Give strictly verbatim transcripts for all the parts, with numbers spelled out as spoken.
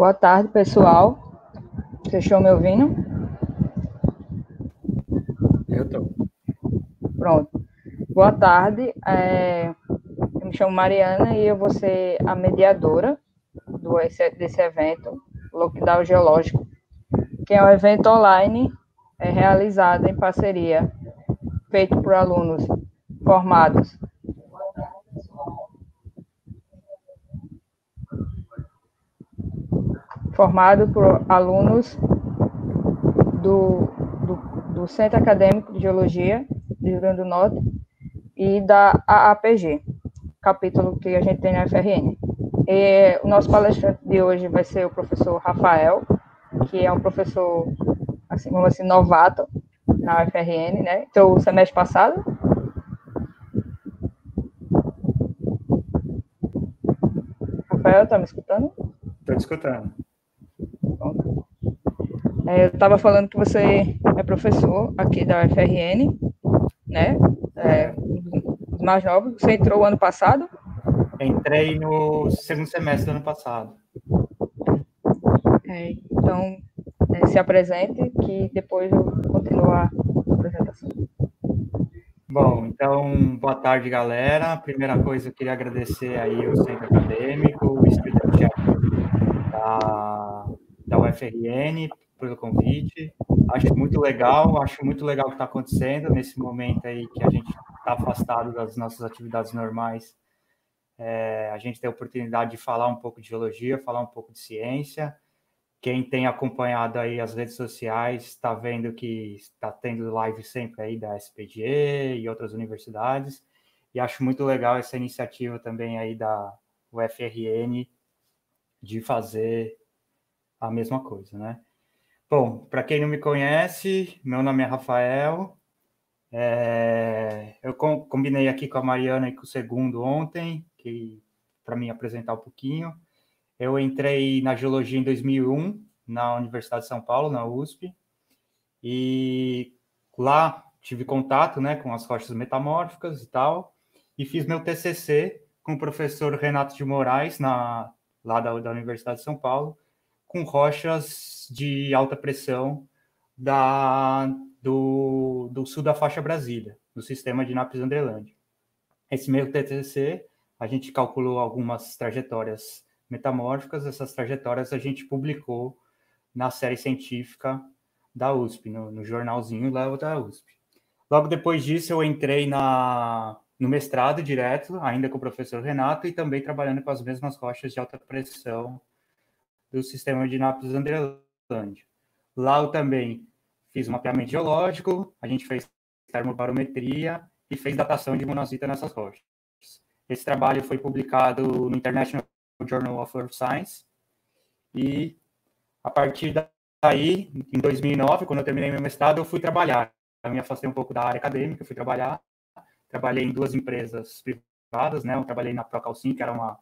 Boa tarde, pessoal. Vocês estão me ouvindo? Eu tô. Pronto. Boa tarde. É, eu me chamo Mariana e eu vou ser a mediadora do, desse evento, Lockdown Geológico, que é um evento online é, realizado em parceria, feito por alunos formados formado por alunos do, do, do Centro Acadêmico de Geologia do Rio Grande do Norte e da A A P G, capítulo que a gente tem na F R N. E o nosso palestrante de hoje vai ser o professor Rafael, que é um professor, assim, vamos assim, novato na U F R N, né? Então, o semestre passado. Rafael, tá me escutando? Estou te escutando. Pronto. É, eu estava falando que você é professor aqui da U F R N, né? É, os mais novos. Você entrou ano passado? Entrei no segundo semestre do ano passado. É, então, é, se apresente, que depois eu continuo a apresentação. Bom, então, boa tarde, galera. Primeira coisa, eu queria agradecer aí o Centro Acadêmico, o estudante da, da U F R N pelo convite. Acho muito legal, acho muito legal o que está acontecendo nesse momento aí que a gente está afastado das nossas atividades normais. É, a gente tem a oportunidade de falar um pouco de geologia, falar um pouco de ciência. Quem tem acompanhado aí as redes sociais está vendo que está tendo live sempre aí da S P G e outras universidades, e acho muito legal essa iniciativa também aí da U F R N de fazer a mesma coisa, né? Bom, para quem não me conhece, meu nome é Rafael, é, eu com, combinei aqui com a Mariana e com o Segundo ontem, que para me apresentar um pouquinho. Eu entrei na geologia em dois mil e um, na Universidade de São Paulo, na U S P, e lá tive contato, né, com as rochas metamórficas e tal, e fiz meu T C C com o professor Renato de Moraes, na, lá da, da Universidade de São Paulo, com rochas de alta pressão da, do, do sul da faixa Brasília, do sistema de Nápoles-Andrelândia. Esse meu T C C, a gente calculou algumas trajetórias metamórficas, essas trajetórias a gente publicou na série científica da U S P, no, no jornalzinho lá da U S P. Logo depois disso, eu entrei na, no mestrado direto, ainda com o professor Renato, e também trabalhando com as mesmas rochas de alta pressão do sistema de Nápoles-Andrelândia. Lá eu também fiz um mapeamento geológico, a gente fez termobarometria e fez datação de monazita nessas rochas. Esse trabalho foi publicado no International Journal of Earth Science, e a partir daí, em dois mil e nove, quando eu terminei meu mestrado, eu fui trabalhar. Eu me afastei um pouco da área acadêmica, fui trabalhar. Trabalhei em duas empresas privadas, né? Eu trabalhei na Procalcim, que era uma,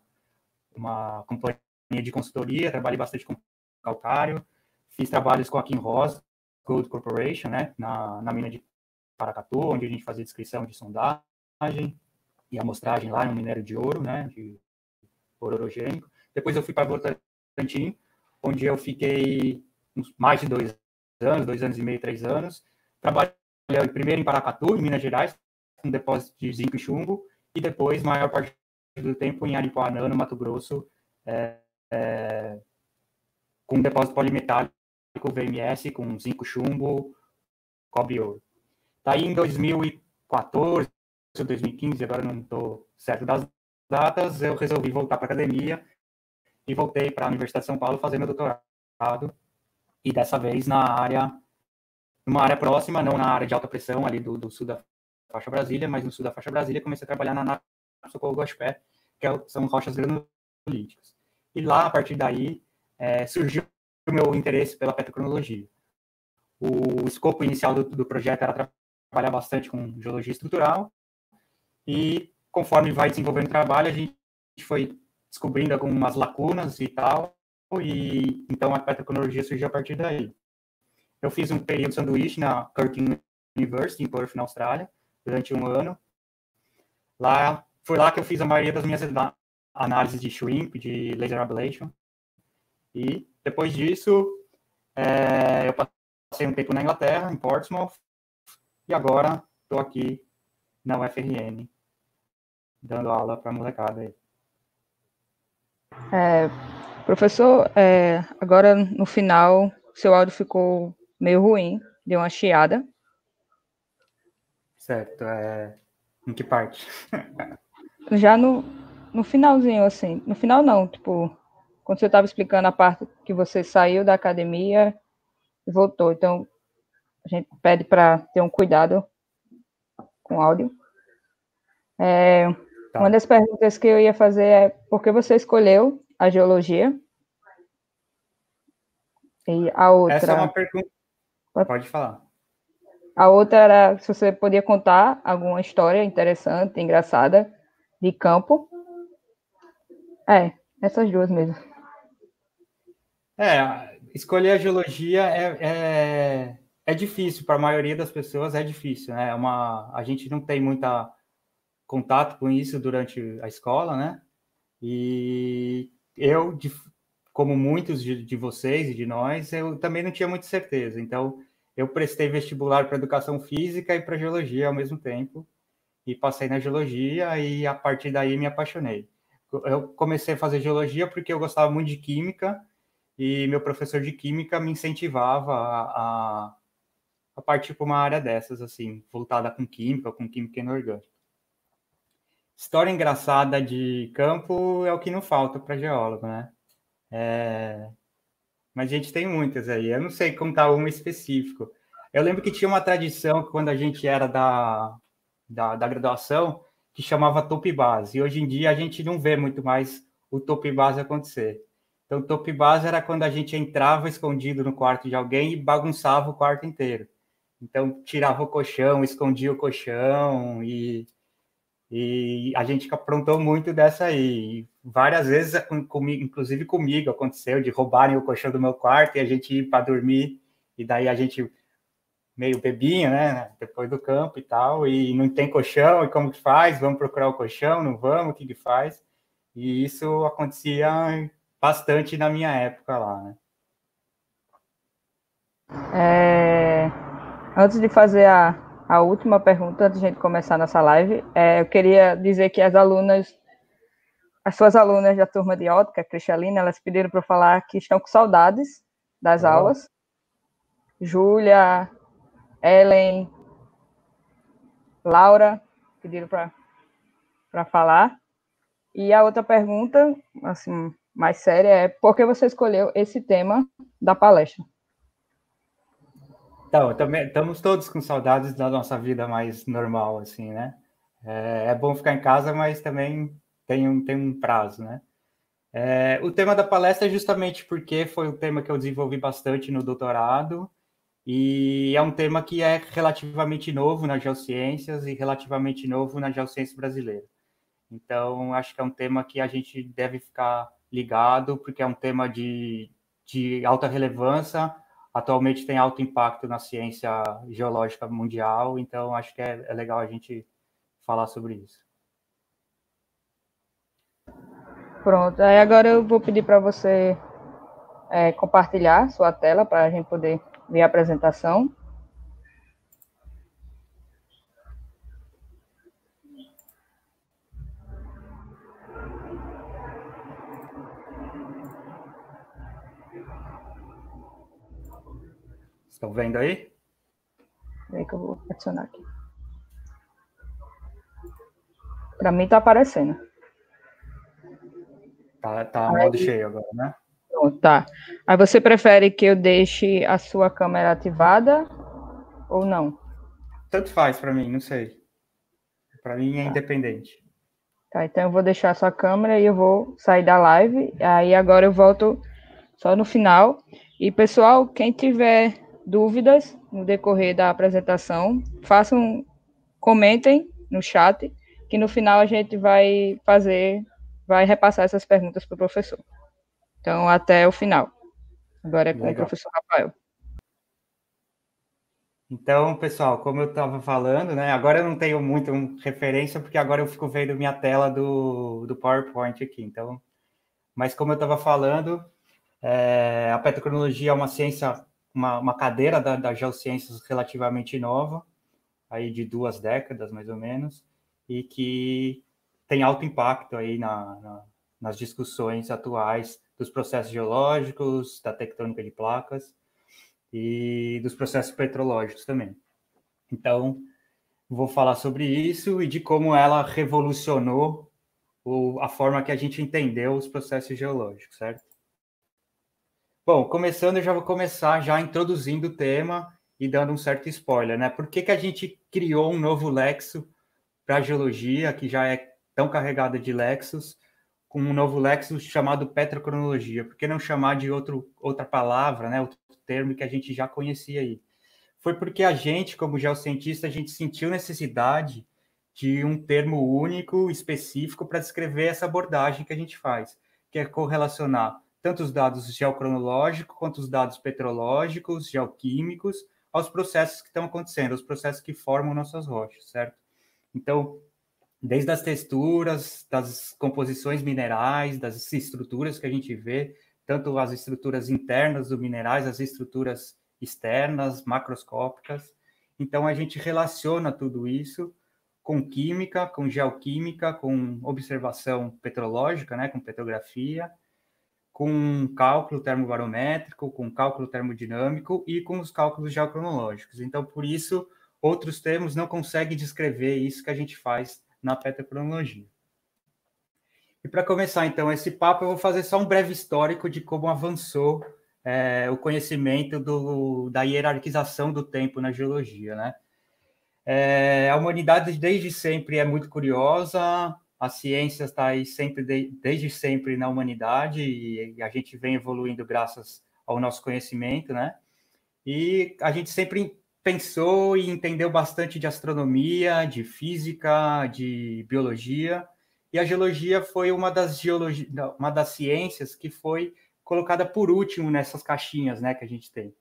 uma companhia de consultoria, trabalhei bastante com calcário. Fiz trabalhos com a Kinross Gold Corporation, né? Na, na mina de Paracatu, onde a gente fazia descrição de sondagem e amostragem lá no minério de ouro, né? De ouro orogênico. Depois eu fui para Votorantim, onde eu fiquei mais de dois anos, dois anos e meio, três anos, trabalhei primeiro em Paracatu, em Minas Gerais, com depósito de zinco e chumbo, e depois, maior parte do tempo, em Aripuanã, no Mato Grosso, é, é, com um depósito polimetálico V M S, com zinco, chumbo, cobre e ouro. Daí, em dois mil e quatorze, dois mil e quinze, agora não estou certo das datas, eu resolvi voltar para a academia, e voltei para a Universidade de São Paulo fazer meu doutorado, e dessa vez na área, numa área próxima, não na área de alta pressão, ali do, do sul da faixa Brasília, mas no sul da faixa Brasília, comecei a trabalhar na, na Socorro Guaxupé, que é, são rochas granulíticas. E lá, a partir daí, é, surgiu o meu interesse pela petrocronologia. O escopo inicial do, do projeto era trabalhar bastante com geologia estrutural, e conforme vai desenvolvendo o trabalho, a gente foi descobrindo algumas lacunas e tal, e então a petrocronologia surgiu a partir daí. Eu fiz um período de sanduíche na Curtin University, em Perth, na Austrália, durante um ano. Lá, foi lá que eu fiz a maioria das minhas análises de shrimp, de laser ablation, e depois disso, é, eu passei um tempo na Inglaterra, em Portsmouth, e agora estou aqui na U F R N, dando aula para a molecada aí. É, professor, é, agora no final, seu áudio ficou meio ruim, deu uma chiada. Certo, é... em que parte? Já no, no finalzinho, assim, no final não, tipo, quando você estava explicando a parte que você saiu da academia e voltou, então a gente pede para ter um cuidado com o áudio. É, Tá. Uma das perguntas que eu ia fazer é por que você escolheu a geologia? E a outra... Essa é uma pergunta... Pode falar. A outra era se você podia contar alguma história interessante, engraçada, de campo. É, essas duas mesmo. É, escolher a geologia é, é, é difícil, para a maioria das pessoas é difícil, né? É uma, a gente não tem muita contato com isso durante a escola, né? E eu, de, como muitos de, de vocês e de nós, eu também não tinha muita certeza. Então, eu prestei vestibular para educação física e para geologia ao mesmo tempo, e passei na geologia, e a partir daí me apaixonei. Eu comecei a fazer geologia porque eu gostava muito de química, e meu professor de química me incentivava a, a, a partir para uma área dessas, assim, voltada com química, com química inorgânica. História engraçada de campo é o que não falta para geólogo, né? É... Mas a gente tem muitas aí. Eu não sei contar uma específico. Eu lembro que tinha uma tradição quando a gente era da, da, da graduação que chamava Top Base. E hoje em dia a gente não vê muito mais o Top Base acontecer. Então, o Top Base era quando a gente entrava escondido no quarto de alguém e bagunçava o quarto inteiro. Então, tirava o colchão, escondia o colchão e... E a gente aprontou muito dessa aí. Várias vezes, comigo, inclusive comigo, aconteceu de roubarem o colchão do meu quarto e a gente ir para dormir. E daí a gente meio bebinha, né? Depois do campo e tal. E não tem colchão, e como que faz? Vamos procurar o colchão? Não vamos? O que que faz? E isso acontecia bastante na minha época lá, né? É, antes de fazer a, a última pergunta, antes de a gente começar nossa live, é, eu queria dizer que as alunas, as suas alunas da turma de ótica, Cristalina, elas pediram para eu falar que estão com saudades das oh. aulas. Júlia, Ellen, Laura, pediram para falar. E a outra pergunta, assim, mais séria, é por que você escolheu esse tema da palestra? Então, também estamos todos com saudades da nossa vida mais normal, assim, né? É, é bom ficar em casa, mas também tem um, tem um prazo, né? É, o tema da palestra é justamente porque foi um tema que eu desenvolvi bastante no doutorado e é um tema que é relativamente novo nas geociências e relativamente novo na geociência brasileira. Então, acho que é um tema que a gente deve ficar ligado, porque é um tema de, de alta relevância, atualmente tem alto impacto na ciência geológica mundial, então acho que é, é legal a gente falar sobre isso. Pronto, aí agora eu vou pedir para você é, compartilhar sua tela para a gente poder ver a apresentação. Estão vendo aí? Peraí que eu vou adicionar aqui. Para mim está aparecendo. Tá, tá modo cheio agora, né? Pronto, tá. Aí você prefere que eu deixe a sua câmera ativada ou não? Tanto faz para mim, não sei. Para mim é tá. Independente. Tá, então eu vou deixar a sua câmera e eu vou sair da live. Aí agora eu volto só no final. E pessoal, quem tiver dúvidas no decorrer da apresentação, façam, comentem no chat, que no final a gente vai fazer, vai repassar essas perguntas para o professor. Então, até o final. Agora é com Legal. O professor Rafael. Então, pessoal, como eu estava falando, né? Agora eu não tenho muito referência, porque agora eu fico vendo minha tela do, do PowerPoint aqui. Então, mas como eu estava falando, É, a petrocronologia é uma ciência, uma, uma cadeira da, das geociências relativamente nova, aí de duas décadas, mais ou menos, e que tem alto impacto aí na, na, nas discussões atuais dos processos geológicos, da tectônica de placas e dos processos petrológicos também. Então, vou falar sobre isso e de como ela revolucionou o, a forma que a gente entendeu os processos geológicos, certo? Bom, começando, eu já vou começar já introduzindo o tema e dando um certo spoiler, né? Por que que a gente criou um novo lexo para a geologia, que já é tão carregada de lexos, com um novo lexo chamado petrocronologia? Por que não chamar de outro, outra palavra, né? Outro termo que a gente já conhecia aí? Foi porque a gente, como geocientista, a gente sentiu necessidade de um termo único, específico, para descrever essa abordagem que a gente faz, que é correlacionar tanto os dados geocronológicos quanto os dados petrológicos, geoquímicos, aos processos que estão acontecendo, aos processos que formam nossas rochas, certo? Então, desde as texturas, das composições minerais, das estruturas que a gente vê, tanto as estruturas internas dos minerais, as estruturas externas, macroscópicas. Então, a gente relaciona tudo isso com química, com geoquímica, com observação petrológica, né, com petrografia, com cálculo termobarométrico, com cálculo termodinâmico e com os cálculos geocronológicos. Então, por isso, outros termos não conseguem descrever isso que a gente faz na petrocronologia. E para começar, então, esse papo, eu vou fazer só um breve histórico de como avançou é, o conhecimento do, da hierarquização do tempo na geologia, né? É, a humanidade, desde sempre, é muito curiosa, a ciência está aí sempre, de, desde sempre na humanidade, e, e a gente vem evoluindo graças ao nosso conhecimento, né? E a gente sempre pensou e entendeu bastante de astronomia, de física, de biologia, e a geologia foi uma das, geologi... uma das ciências que foi colocada por último nessas caixinhas, né, que a gente tem.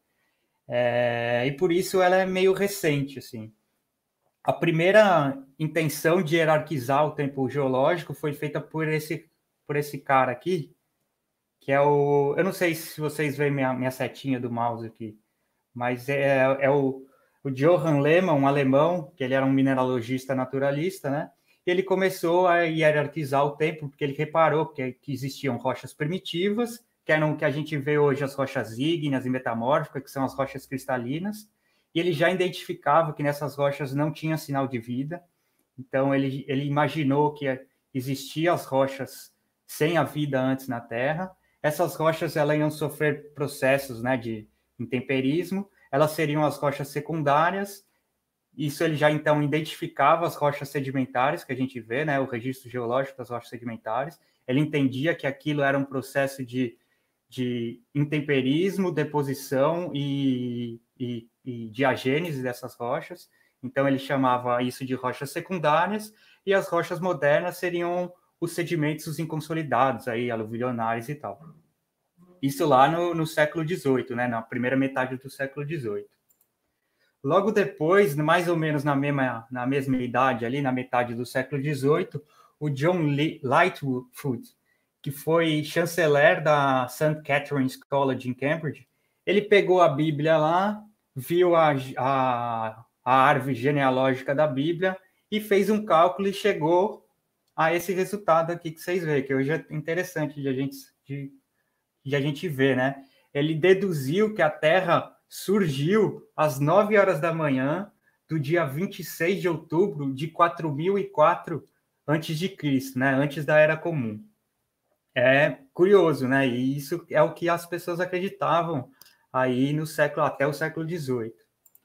É... E por isso ela é meio recente, assim. A primeira intenção de hierarquizar o tempo geológico foi feita por esse, por esse cara aqui, que é o... Eu não sei se vocês veem minha, minha setinha do mouse aqui, mas é, é o, o Johann Lehmann, um alemão, que ele era um mineralogista naturalista, né? E ele começou a hierarquizar o tempo, porque ele reparou que, que existiam rochas primitivas, que eram o que a gente vê hoje as rochas ígneas e metamórficas, que são as rochas cristalinas, e ele já identificava que nessas rochas não tinha sinal de vida, então ele, ele imaginou que existiam as rochas sem a vida antes na Terra. Essas rochas elas iam sofrer processos, né, de intemperismo, elas seriam as rochas secundárias. Isso ele já então identificava as rochas sedimentares que a gente vê, né, o registro geológico das rochas sedimentares. Ele entendia que aquilo era um processo de, de intemperismo, deposição e, e, e diagênese dessas rochas. Então ele chamava isso de rochas secundárias, e as rochas modernas seriam os sedimentos inconsolidados, aí, aluvionais e tal. Isso lá no, no século dezoito, né, na primeira metade do século dezoito. Logo depois, mais ou menos na mesma, na mesma idade, ali na metade do século dezoito, o John Lightfoot, que foi chanceler da Saint Catherine's College em Cambridge, ele pegou a Bíblia lá, viu a, a, a árvore genealógica da Bíblia e fez um cálculo e chegou a esse resultado aqui que vocês veem, que hoje é interessante de a gente, de, de a gente ver, né? Ele deduziu que a Terra surgiu às nove horas da manhã do dia vinte e seis de outubro de quatro mil e quatro antes de Cristo, né? Antes da Era Comum. É curioso, né? E isso é o que as pessoas acreditavam aí no século, até o século dezoito.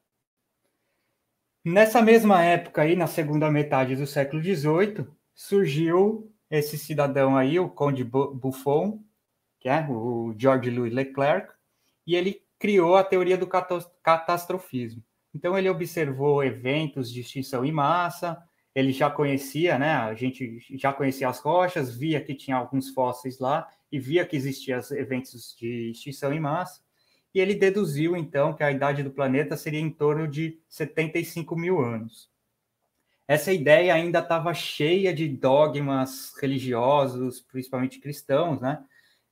Nessa mesma época aí, na segunda metade do século dezoito, surgiu esse cidadão aí, o Conde Buffon, que é o George Louis Leclerc, e ele criou a teoria do catastrofismo. Então ele observou eventos de extinção em massa, ele já conhecia, né? A gente já conhecia as rochas, via que tinha alguns fósseis lá e via que existiam eventos de extinção em massa. E ele deduziu, então, que a idade do planeta seria em torno de setenta e cinco mil anos. Essa ideia ainda estava cheia de dogmas religiosos, principalmente cristãos, né?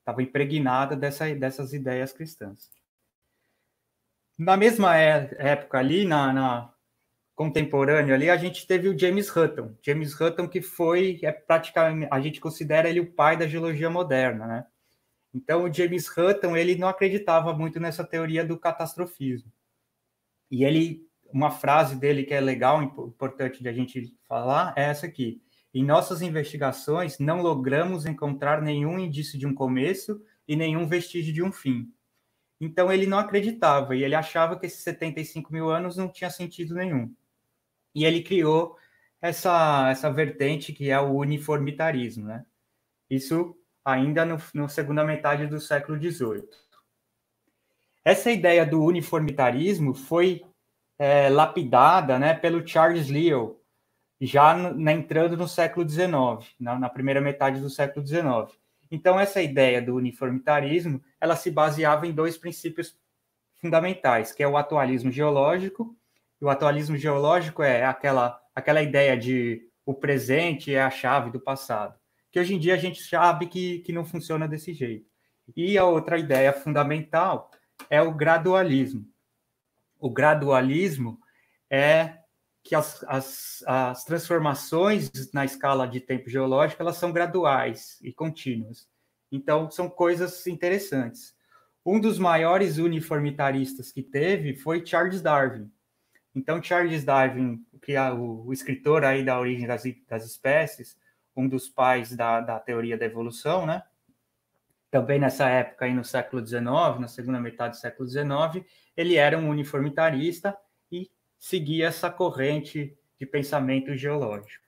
estava impregnada dessa, dessas ideias cristãs. Na mesma é, época ali, na, na contemporânea ali, a gente teve o James Hutton. James Hutton que foi, é praticamente, a gente considera ele o pai da geologia moderna, né? Então, o James Hutton, ele não acreditava muito nessa teoria do catastrofismo. E ele, uma frase dele que é legal, importante de a gente falar, é essa aqui. Em nossas investigações, não logramos encontrar nenhum indício de um começo e nenhum vestígio de um fim. Então, ele não acreditava, e ele achava que esses setenta e cinco mil anos não tinha sentido nenhum. E ele criou essa, essa vertente que é o uniformitarismo, né? Isso ainda no, na segunda metade do século dezoito. Essa ideia do uniformitarismo foi é, lapidada, né, pelo Charles Lyell, já no, na, entrando no século dezenove, na, na primeira metade do século dezenove. Então, essa ideia do uniformitarismo, ela se baseava em dois princípios fundamentais, que é o atualismo geológico. E o atualismo geológico é aquela, aquela ideia de o presente é a chave do passado, que hoje em dia a gente sabe que, que não funciona desse jeito. E a outra ideia fundamental é o gradualismo. O gradualismo é que as, as, as transformações na escala de tempo geológico, elas são graduais e contínuas. Então, são coisas interessantes. Um dos maiores uniformitaristas que teve foi Charles Darwin. Então, Charles Darwin, que é o, o escritor aí da origem das, das espécies, um dos pais da, da teoria da evolução, né? Também nessa época, aí no século dezenove, na segunda metade do século dezenove, ele era um uniformitarista e seguia essa corrente de pensamento geológico.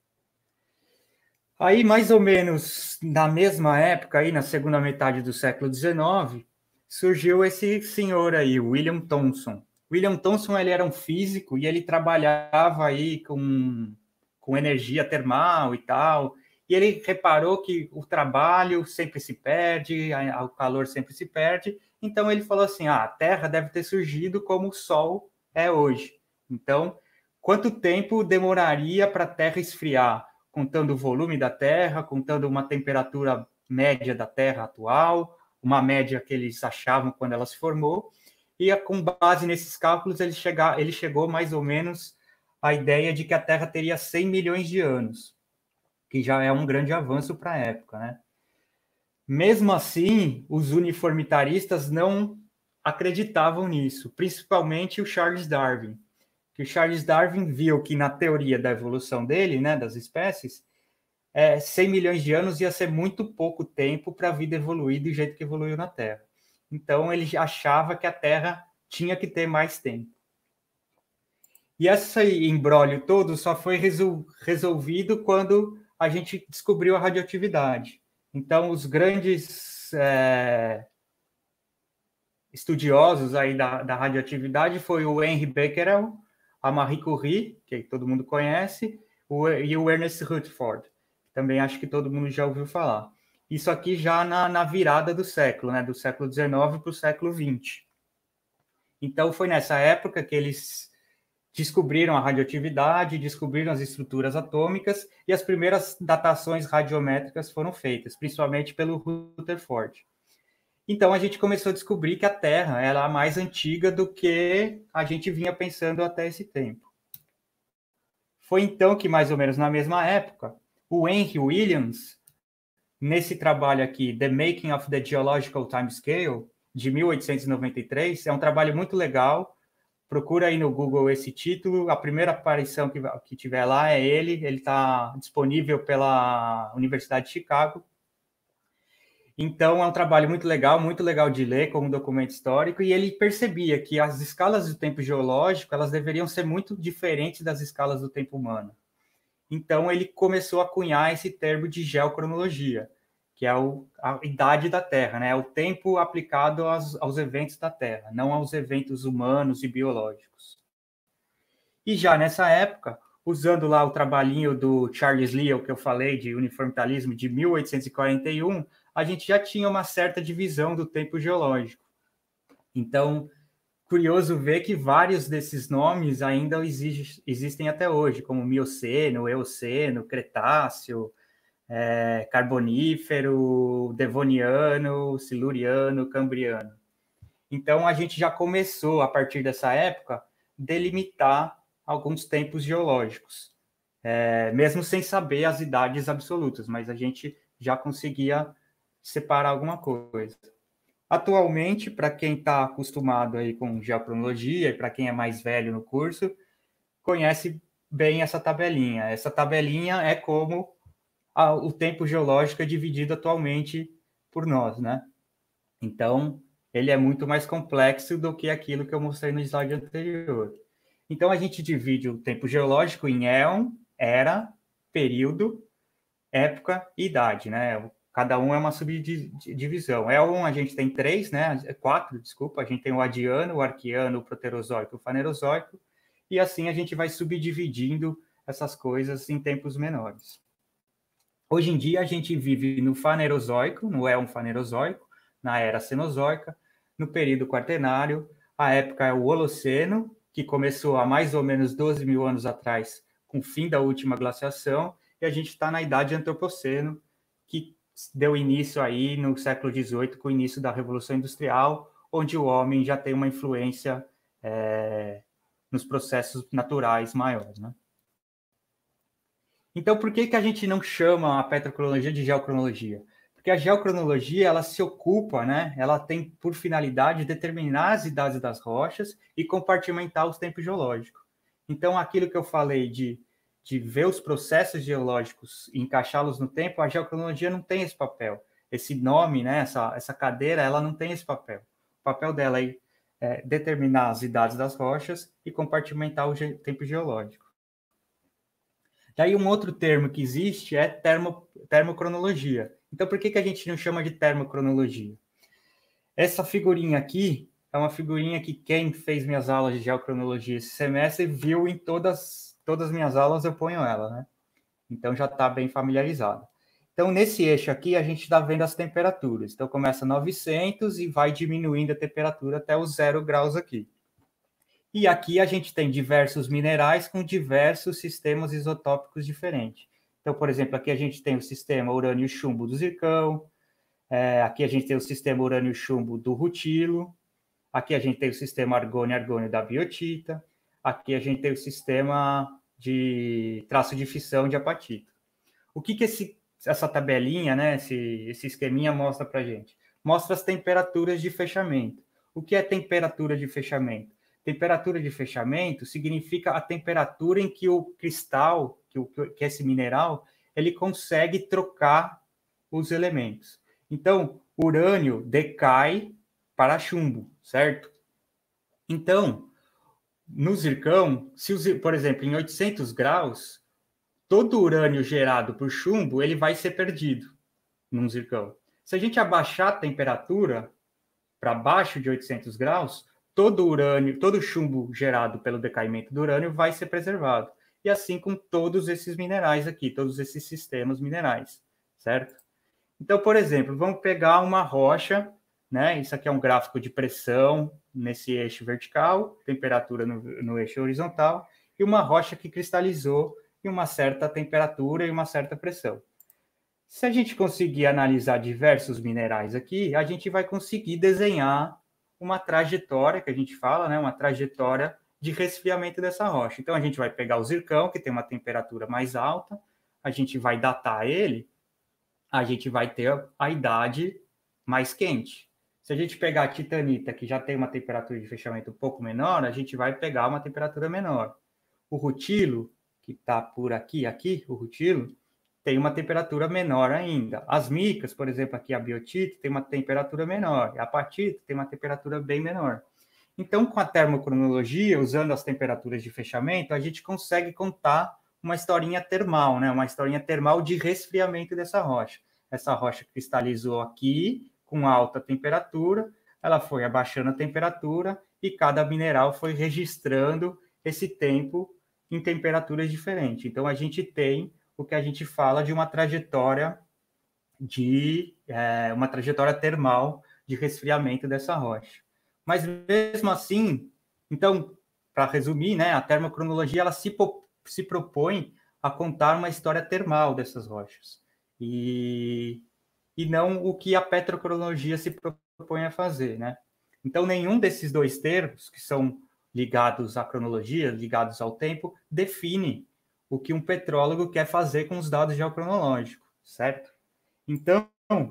Aí, mais ou menos na mesma época, aí na segunda metade do século dezenove, surgiu esse senhor aí, William Thomson. William Thomson, ele era um físico e ele trabalhava aí com, com energia termal e tal, e ele reparou que o trabalho sempre se perde, a, o calor sempre se perde, então ele falou assim, ah, a Terra deve ter surgido como o Sol é hoje. Então, quanto tempo demoraria para a Terra esfriar? Contando o volume da Terra, contando uma temperatura média da Terra atual, uma média que eles achavam quando ela se formou, e com base nesses cálculos ele, chega, ele chegou mais ou menos à ideia de que a Terra teria cem milhões de anos, que já é um grande avanço para a época, né? Mesmo assim, os uniformitaristas não acreditavam nisso, principalmente o Charles Darwin, que o Charles Darwin viu que na teoria da evolução dele, né, das espécies, é, cem milhões de anos ia ser muito pouco tempo para a vida evoluir do jeito que evoluiu na Terra. Então, ele achava que a Terra tinha que ter mais tempo. E esse imbróglio todo só foi resol- resolvido quando a gente descobriu a radioatividade. Então, os grandes é, estudiosos aí da, da radioatividade foi o Henry Becquerel, a Marie Curie, que todo mundo conhece, o, e o Ernest Rutherford, que também acho que todo mundo já ouviu falar. Isso aqui já na, na virada do século, né, do século dezenove para o século vinte. Então, foi nessa época que eles descobriram a radioatividade, descobriram as estruturas atômicas e as primeiras datações radiométricas foram feitas, principalmente pelo Rutherford. Então, a gente começou a descobrir que a Terra era a mais antiga do que a gente vinha pensando até esse tempo. Foi então que, mais ou menos na mesma época, o Henry Williams, nesse trabalho aqui, The Making of the Geological Timescale, de mil oitocentos e noventa e três, é um trabalho muito legal. Procura aí no Google esse título. A primeira aparição que, que tiver lá é ele. Ele está disponível pela Universidade de Chicago. Então, é um trabalho muito legal, muito legal de ler como documento histórico. E ele percebia que as escalas do tempo geológico elas deveriam ser muito diferentes das escalas do tempo humano. Então, ele começou a cunhar esse termo de geocronologia, que é o, a idade da Terra, né? É o tempo aplicado aos, aos eventos da Terra, não aos eventos humanos e biológicos. E já nessa época, usando lá o trabalhinho do Charles Lyell, que eu falei, de uniformitarismo de mil oitocentos e quarenta e um, a gente já tinha uma certa divisão do tempo geológico. Então, curioso ver que vários desses nomes ainda existe, existem até hoje, como Mioceno, Eoceno, Cretáceo, é, Carbonífero, Devoniano, Siluriano, Cambriano. Então, a gente já começou, a partir dessa época, delimitar alguns tempos geológicos, é, mesmo sem saber as idades absolutas, mas a gente já conseguia separar alguma coisa. Atualmente, para quem está acostumado aí com geocronologia, e para quem é mais velho no curso, conhece bem essa tabelinha. Essa tabelinha é como a, o tempo geológico é dividido atualmente por nós, né? Então, ele é muito mais complexo do que aquilo que eu mostrei no slide anterior. Então, a gente divide o tempo geológico em éon, era, período, época e idade, né? Cada um é uma subdivisão. Éon a gente tem três, né? Quatro, desculpa. A gente tem o Adiano, o Arqueano, o Proterozoico e o Fanerozoico. E assim a gente vai subdividindo essas coisas em tempos menores. Hoje em dia a gente vive no Fanerozoico, no Éon Fanerozoico, na Era Cenozoica, no período Quaternário. A época é o Holoceno, que começou há mais ou menos doze mil anos atrás, com o fim da última glaciação, e a gente está na Idade Antropoceno, que deu início aí no século dezoito, com o início da Revolução Industrial, onde o homem já tem uma influência é, nos processos naturais maiores, né? Então, por que, que a gente não chama a petrocronologia de geocronologia? Porque a geocronologia, ela se ocupa, né? Ela tem por finalidade determinar as idades das rochas e compartimentar os tempos geológicos. Então, aquilo que eu falei de, de ver os processos geológicos e encaixá-los no tempo, a geocronologia não tem esse papel. Esse nome, né? Essa, essa cadeira, ela não tem esse papel. O papel dela é, é determinar as idades das rochas e compartimentar o ge- tempo geológico. Daí um outro termo que existe é termo, termocronologia. Então, por que, que a gente não chama de termocronologia? Essa figurinha aqui é uma figurinha que quem fez minhas aulas de geocronologia esse semestre viu em todas, todas as minhas aulas, eu ponho ela, né? Então, já está bem familiarizado. Então, nesse eixo aqui, a gente está vendo as temperaturas. Então, começa novecentos e vai diminuindo a temperatura até os zero graus aqui. E aqui a gente tem diversos minerais com diversos sistemas isotópicos diferentes. Então, por exemplo, aqui a gente tem o sistema urânio-chumbo do zircão, é, aqui a gente tem o sistema urânio-chumbo do rutilo, aqui a gente tem o sistema argônio-argônio da biotita, aqui a gente tem o sistema de traço de fissão de apatita. O que, que esse, essa tabelinha, né, esse, esse esqueminha mostra para a gente? Mostra as temperaturas de fechamento. O que é temperatura de fechamento? Temperatura de fechamento significa a temperatura em que o cristal, que, o, que esse mineral, ele consegue trocar os elementos. Então, urânio decai para chumbo, certo? Então, no zircão, se o, por exemplo, em oitocentos graus, todo urânio gerado por chumbo, ele vai ser perdido num zircão. Se a gente abaixar a temperatura para baixo de oitocentos graus, todo urânio, todo chumbo gerado pelo decaimento do urânio vai ser preservado. E assim com todos esses minerais aqui, todos esses sistemas minerais, certo? Então, por exemplo, vamos pegar uma rocha, né? Isso aqui é um gráfico de pressão nesse eixo vertical, temperatura no, no eixo horizontal, e uma rocha que cristalizou em uma certa temperatura e uma certa pressão. Se a gente conseguir analisar diversos minerais aqui, a gente vai conseguir desenhar uma trajetória, que a gente fala, né, uma trajetória de resfriamento dessa rocha. Então, a gente vai pegar o zircão, que tem uma temperatura mais alta, a gente vai datar ele, a gente vai ter a idade mais quente. Se a gente pegar a titanita, que já tem uma temperatura de fechamento um pouco menor, a gente vai pegar uma temperatura menor. O rutilo, que está por aqui, aqui, o rutilo, tem uma temperatura menor ainda. As micas, por exemplo, aqui a biotita, tem uma temperatura menor. A apatita tem uma temperatura bem menor. Então, com a termocronologia, usando as temperaturas de fechamento, a gente consegue contar uma historinha termal, né? Uma historinha termal de resfriamento dessa rocha. Essa rocha cristalizou aqui, com alta temperatura, ela foi abaixando a temperatura e cada mineral foi registrando esse tempo em temperaturas diferentes. Então, a gente tem o que a gente fala de uma trajetória de é, uma trajetória termal de resfriamento dessa rocha. Mas mesmo assim, então, para resumir, né, a termocronologia ela se, se propõe a contar uma história termal dessas rochas. e, e não o que a petrocronologia se propõe a fazer, né? Então, nenhum desses dois termos, que são ligados à cronologia, ligados ao tempo, define o que um petrólogo quer fazer com os dados geocronológicos, certo? Então,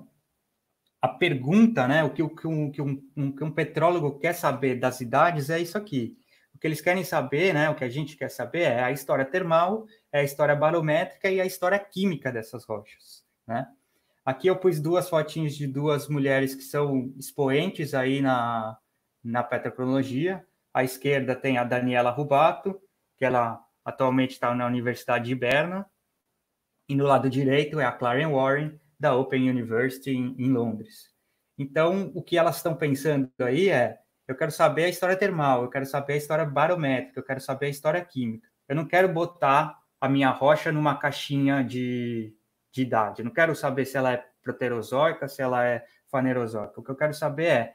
a pergunta, né, o que, o que, um, que, um, um, que um petrólogo quer saber das idades é isso aqui. O que eles querem saber, né, o que a gente quer saber é a história termal, é a história barométrica e a história química dessas rochas, né? Aqui eu pus duas fotinhas de duas mulheres que são expoentes aí na, na petrocronologia. À esquerda tem a Daniela Rubato, que ela atualmente está na Universidade de Berna, e no lado direito é a Claren Warren, da Open University em, em Londres. Então, o que elas estão pensando aí é, eu quero saber a história termal, eu quero saber a história barométrica, eu quero saber a história química. Eu não quero botar a minha rocha numa caixinha de, de idade. Eu não quero saber se ela é proterozoica, se ela é fanerozoica. O que eu quero saber é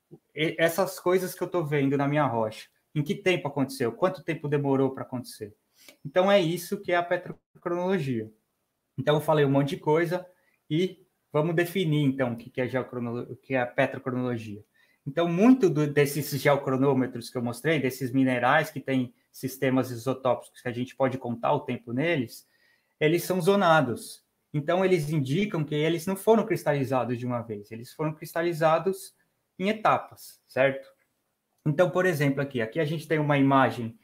essas coisas que eu estou vendo na minha rocha. Em que tempo aconteceu? Quanto tempo demorou para acontecer? Então, é isso que é a petrocronologia. Então, eu falei um monte de coisa e vamos definir, então, o que é, o que é a petrocronologia. Então, muito do, desses geocronômetros que eu mostrei, desses minerais que têm sistemas isotópicos que a gente pode contar o tempo neles, eles são zonados. Então, eles indicam que eles não foram cristalizados de uma vez, eles foram cristalizados em etapas, certo? Então, por exemplo, aqui, aqui a gente tem uma imagem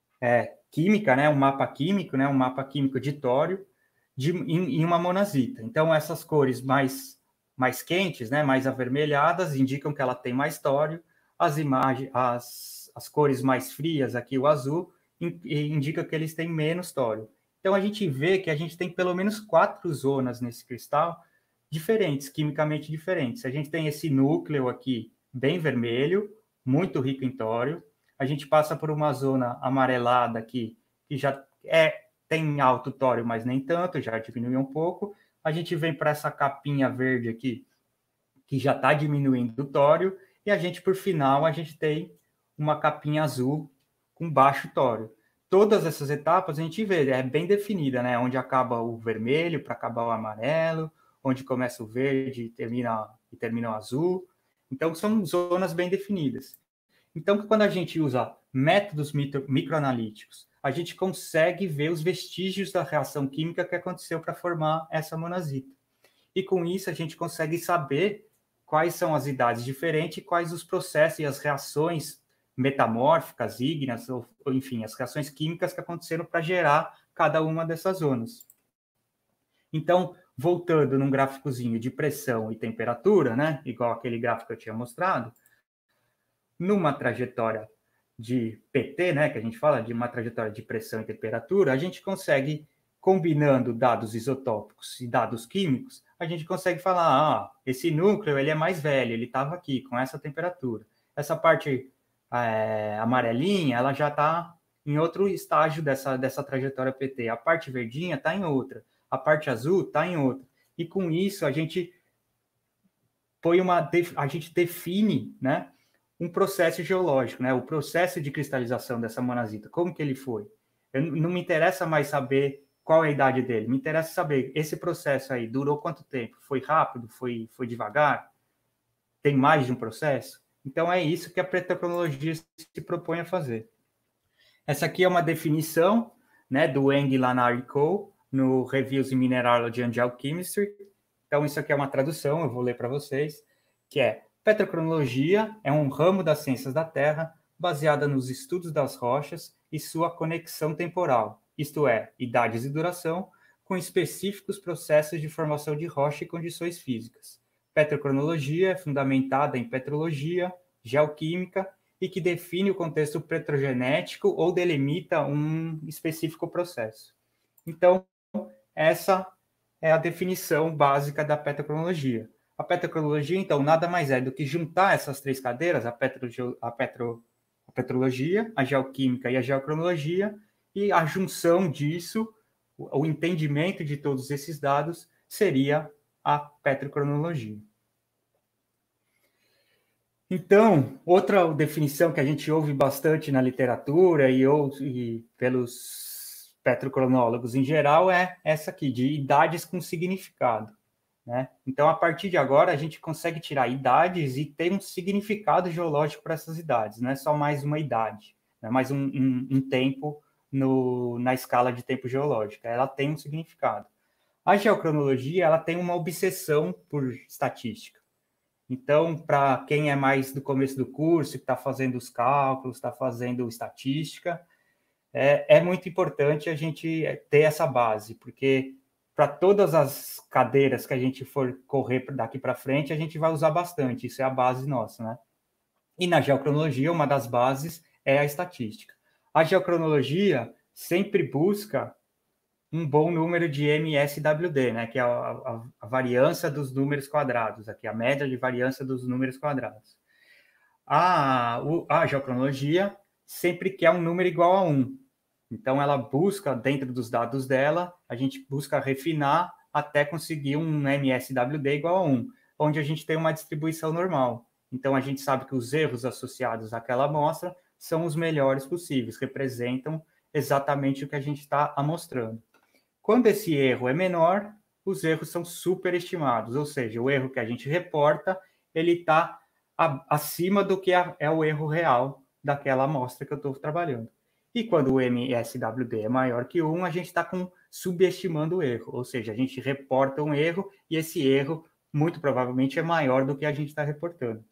é, química, né, um mapa químico, né, um mapa químico de tório, de, em, em uma monazita. Então, essas cores mais, mais quentes, né, mais avermelhadas, indicam que ela tem mais tório. As imagens, as, as cores mais frias, aqui o azul, in, indica que eles têm menos tório. Então, a gente vê que a gente tem pelo menos quatro zonas nesse cristal diferentes, quimicamente diferentes. A gente tem esse núcleo aqui bem vermelho, muito rico em tório. A gente passa por uma zona amarelada aqui, que já é, tem alto tório, mas nem tanto, já diminuiu um pouco. A gente vem para essa capinha verde aqui, que já está diminuindo o tório. E a gente, por final, a gente tem uma capinha azul com baixo tório. Todas essas etapas a gente vê, é bem definida, né? Onde acaba o vermelho para acabar o amarelo, onde começa o verde e termina, e termina o azul. Então, são zonas bem definidas. Então, quando a gente usa métodos microanalíticos, a gente consegue ver os vestígios da reação química que aconteceu para formar essa monazita. E com isso, a gente consegue saber quais são as idades diferentes e quais os processos e as reações metamórficas, ígneas, ou, enfim, as reações químicas que aconteceram para gerar cada uma dessas zonas. Então, voltando num gráficozinho de pressão e temperatura, né, igual aquele gráfico que eu tinha mostrado, numa trajetória de P T, né, que a gente fala de uma trajetória de pressão e temperatura, a gente consegue, combinando dados isotópicos e dados químicos, a gente consegue falar, ah, esse núcleo ele é mais velho, ele estava aqui com essa temperatura. Essa parte é, amarelinha, ela já está em outro estágio dessa, dessa trajetória P T. A parte verdinha está em outra, a parte azul está em outra. E com isso a gente põe uma, a gente define, né, um processo geológico, né? O processo de cristalização dessa monazita, como que ele foi? Eu, não me interessa mais saber qual é a idade dele, me interessa saber, esse processo aí durou quanto tempo? Foi rápido? Foi, foi devagar? Tem mais de um processo? Então, é isso que a petrocronologia se propõe a fazer. Essa aqui é uma definição, né, do Eng, Lanar e Co., no Reviews in Mineralogy and Geochemistry. Então, isso aqui é uma tradução, eu vou ler para vocês, que é: petrocronologia é um ramo das ciências da Terra baseada nos estudos das rochas e sua conexão temporal, isto é, idades e duração, com específicos processos de formação de rocha e condições físicas. Petrocronologia é fundamentada em petrologia, geoquímica e que define o contexto petrogenético ou delimita um específico processo. Então, essa é a definição básica da petrocronologia. A petrocronologia, então, nada mais é do que juntar essas três cadeiras, a, petro, a, petro, a petrologia, a geoquímica e a geocronologia, e a junção disso, o, o entendimento de todos esses dados, seria a petrocronologia. Então, outra definição que a gente ouve bastante na literatura e, ou, e pelos, petrocronólogos em geral é essa aqui, de idades com significado, né? Então, a partir de agora, a gente consegue tirar idades e ter um significado geológico para essas idades, não é só mais uma idade, não é mais um, um, um tempo no, na escala de tempo geológica, ela tem um significado. A geocronologia, ela tem uma obsessão por estatística. Então, para quem é mais do começo do curso, que está fazendo os cálculos, está fazendo estatística, é, é muito importante a gente ter essa base, porque para todas as cadeiras que a gente for correr daqui para frente, a gente vai usar bastante, isso é a base nossa, né? E na geocronologia, uma das bases é a estatística. A geocronologia sempre busca um bom número de M S W D, né, que é a, a, a variância dos números quadrados, aqui, a média de variância dos números quadrados. A, a geocronologia sempre quer um número igual a um. Então, ela busca, dentro dos dados dela, a gente busca refinar até conseguir um M S W D igual a um, onde a gente tem uma distribuição normal. Então, a gente sabe que os erros associados àquela amostra são os melhores possíveis, representam exatamente o que a gente está amostrando. Quando esse erro é menor, os erros são superestimados, ou seja, o erro que a gente reporta, ele está acima do que é o erro real daquela amostra que eu estou trabalhando. E quando o M S W D é maior que um, a gente está subestimando o erro, ou seja, a gente reporta um erro e esse erro, muito provavelmente, é maior do que a gente está reportando.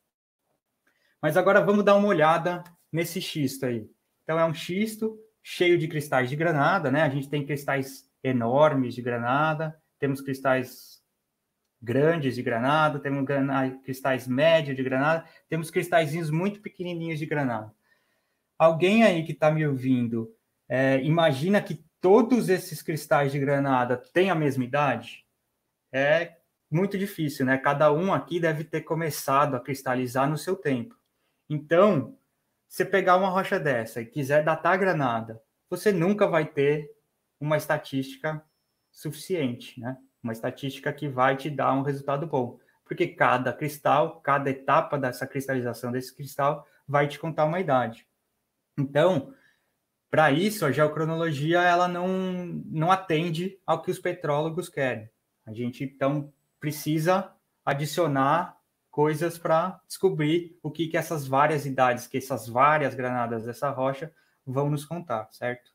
Mas agora vamos dar uma olhada nesse xisto aí. Então, é um xisto cheio de cristais de granada, né? A gente tem cristais enormes de granada, temos cristais grandes de granada, temos cristais médios de granada, temos cristalzinhos muito pequenininhos de granada. Alguém aí que está me ouvindo, é, imagina que todos esses cristais de granada têm a mesma idade? É muito difícil, né? Cada um aqui deve ter começado a cristalizar no seu tempo. Então, se você pegar uma rocha dessa e quiser datar a granada, você nunca vai ter uma estatística suficiente, né? Uma estatística que vai te dar um resultado bom. Porque cada cristal, cada etapa dessa cristalização desse cristal vai te contar uma idade. Então, para isso, a geocronologia ela não, não atende ao que os petrólogos querem. A gente, então, precisa adicionar coisas para descobrir o que, que essas várias idades, que essas várias granadas dessa rocha vão nos contar, certo?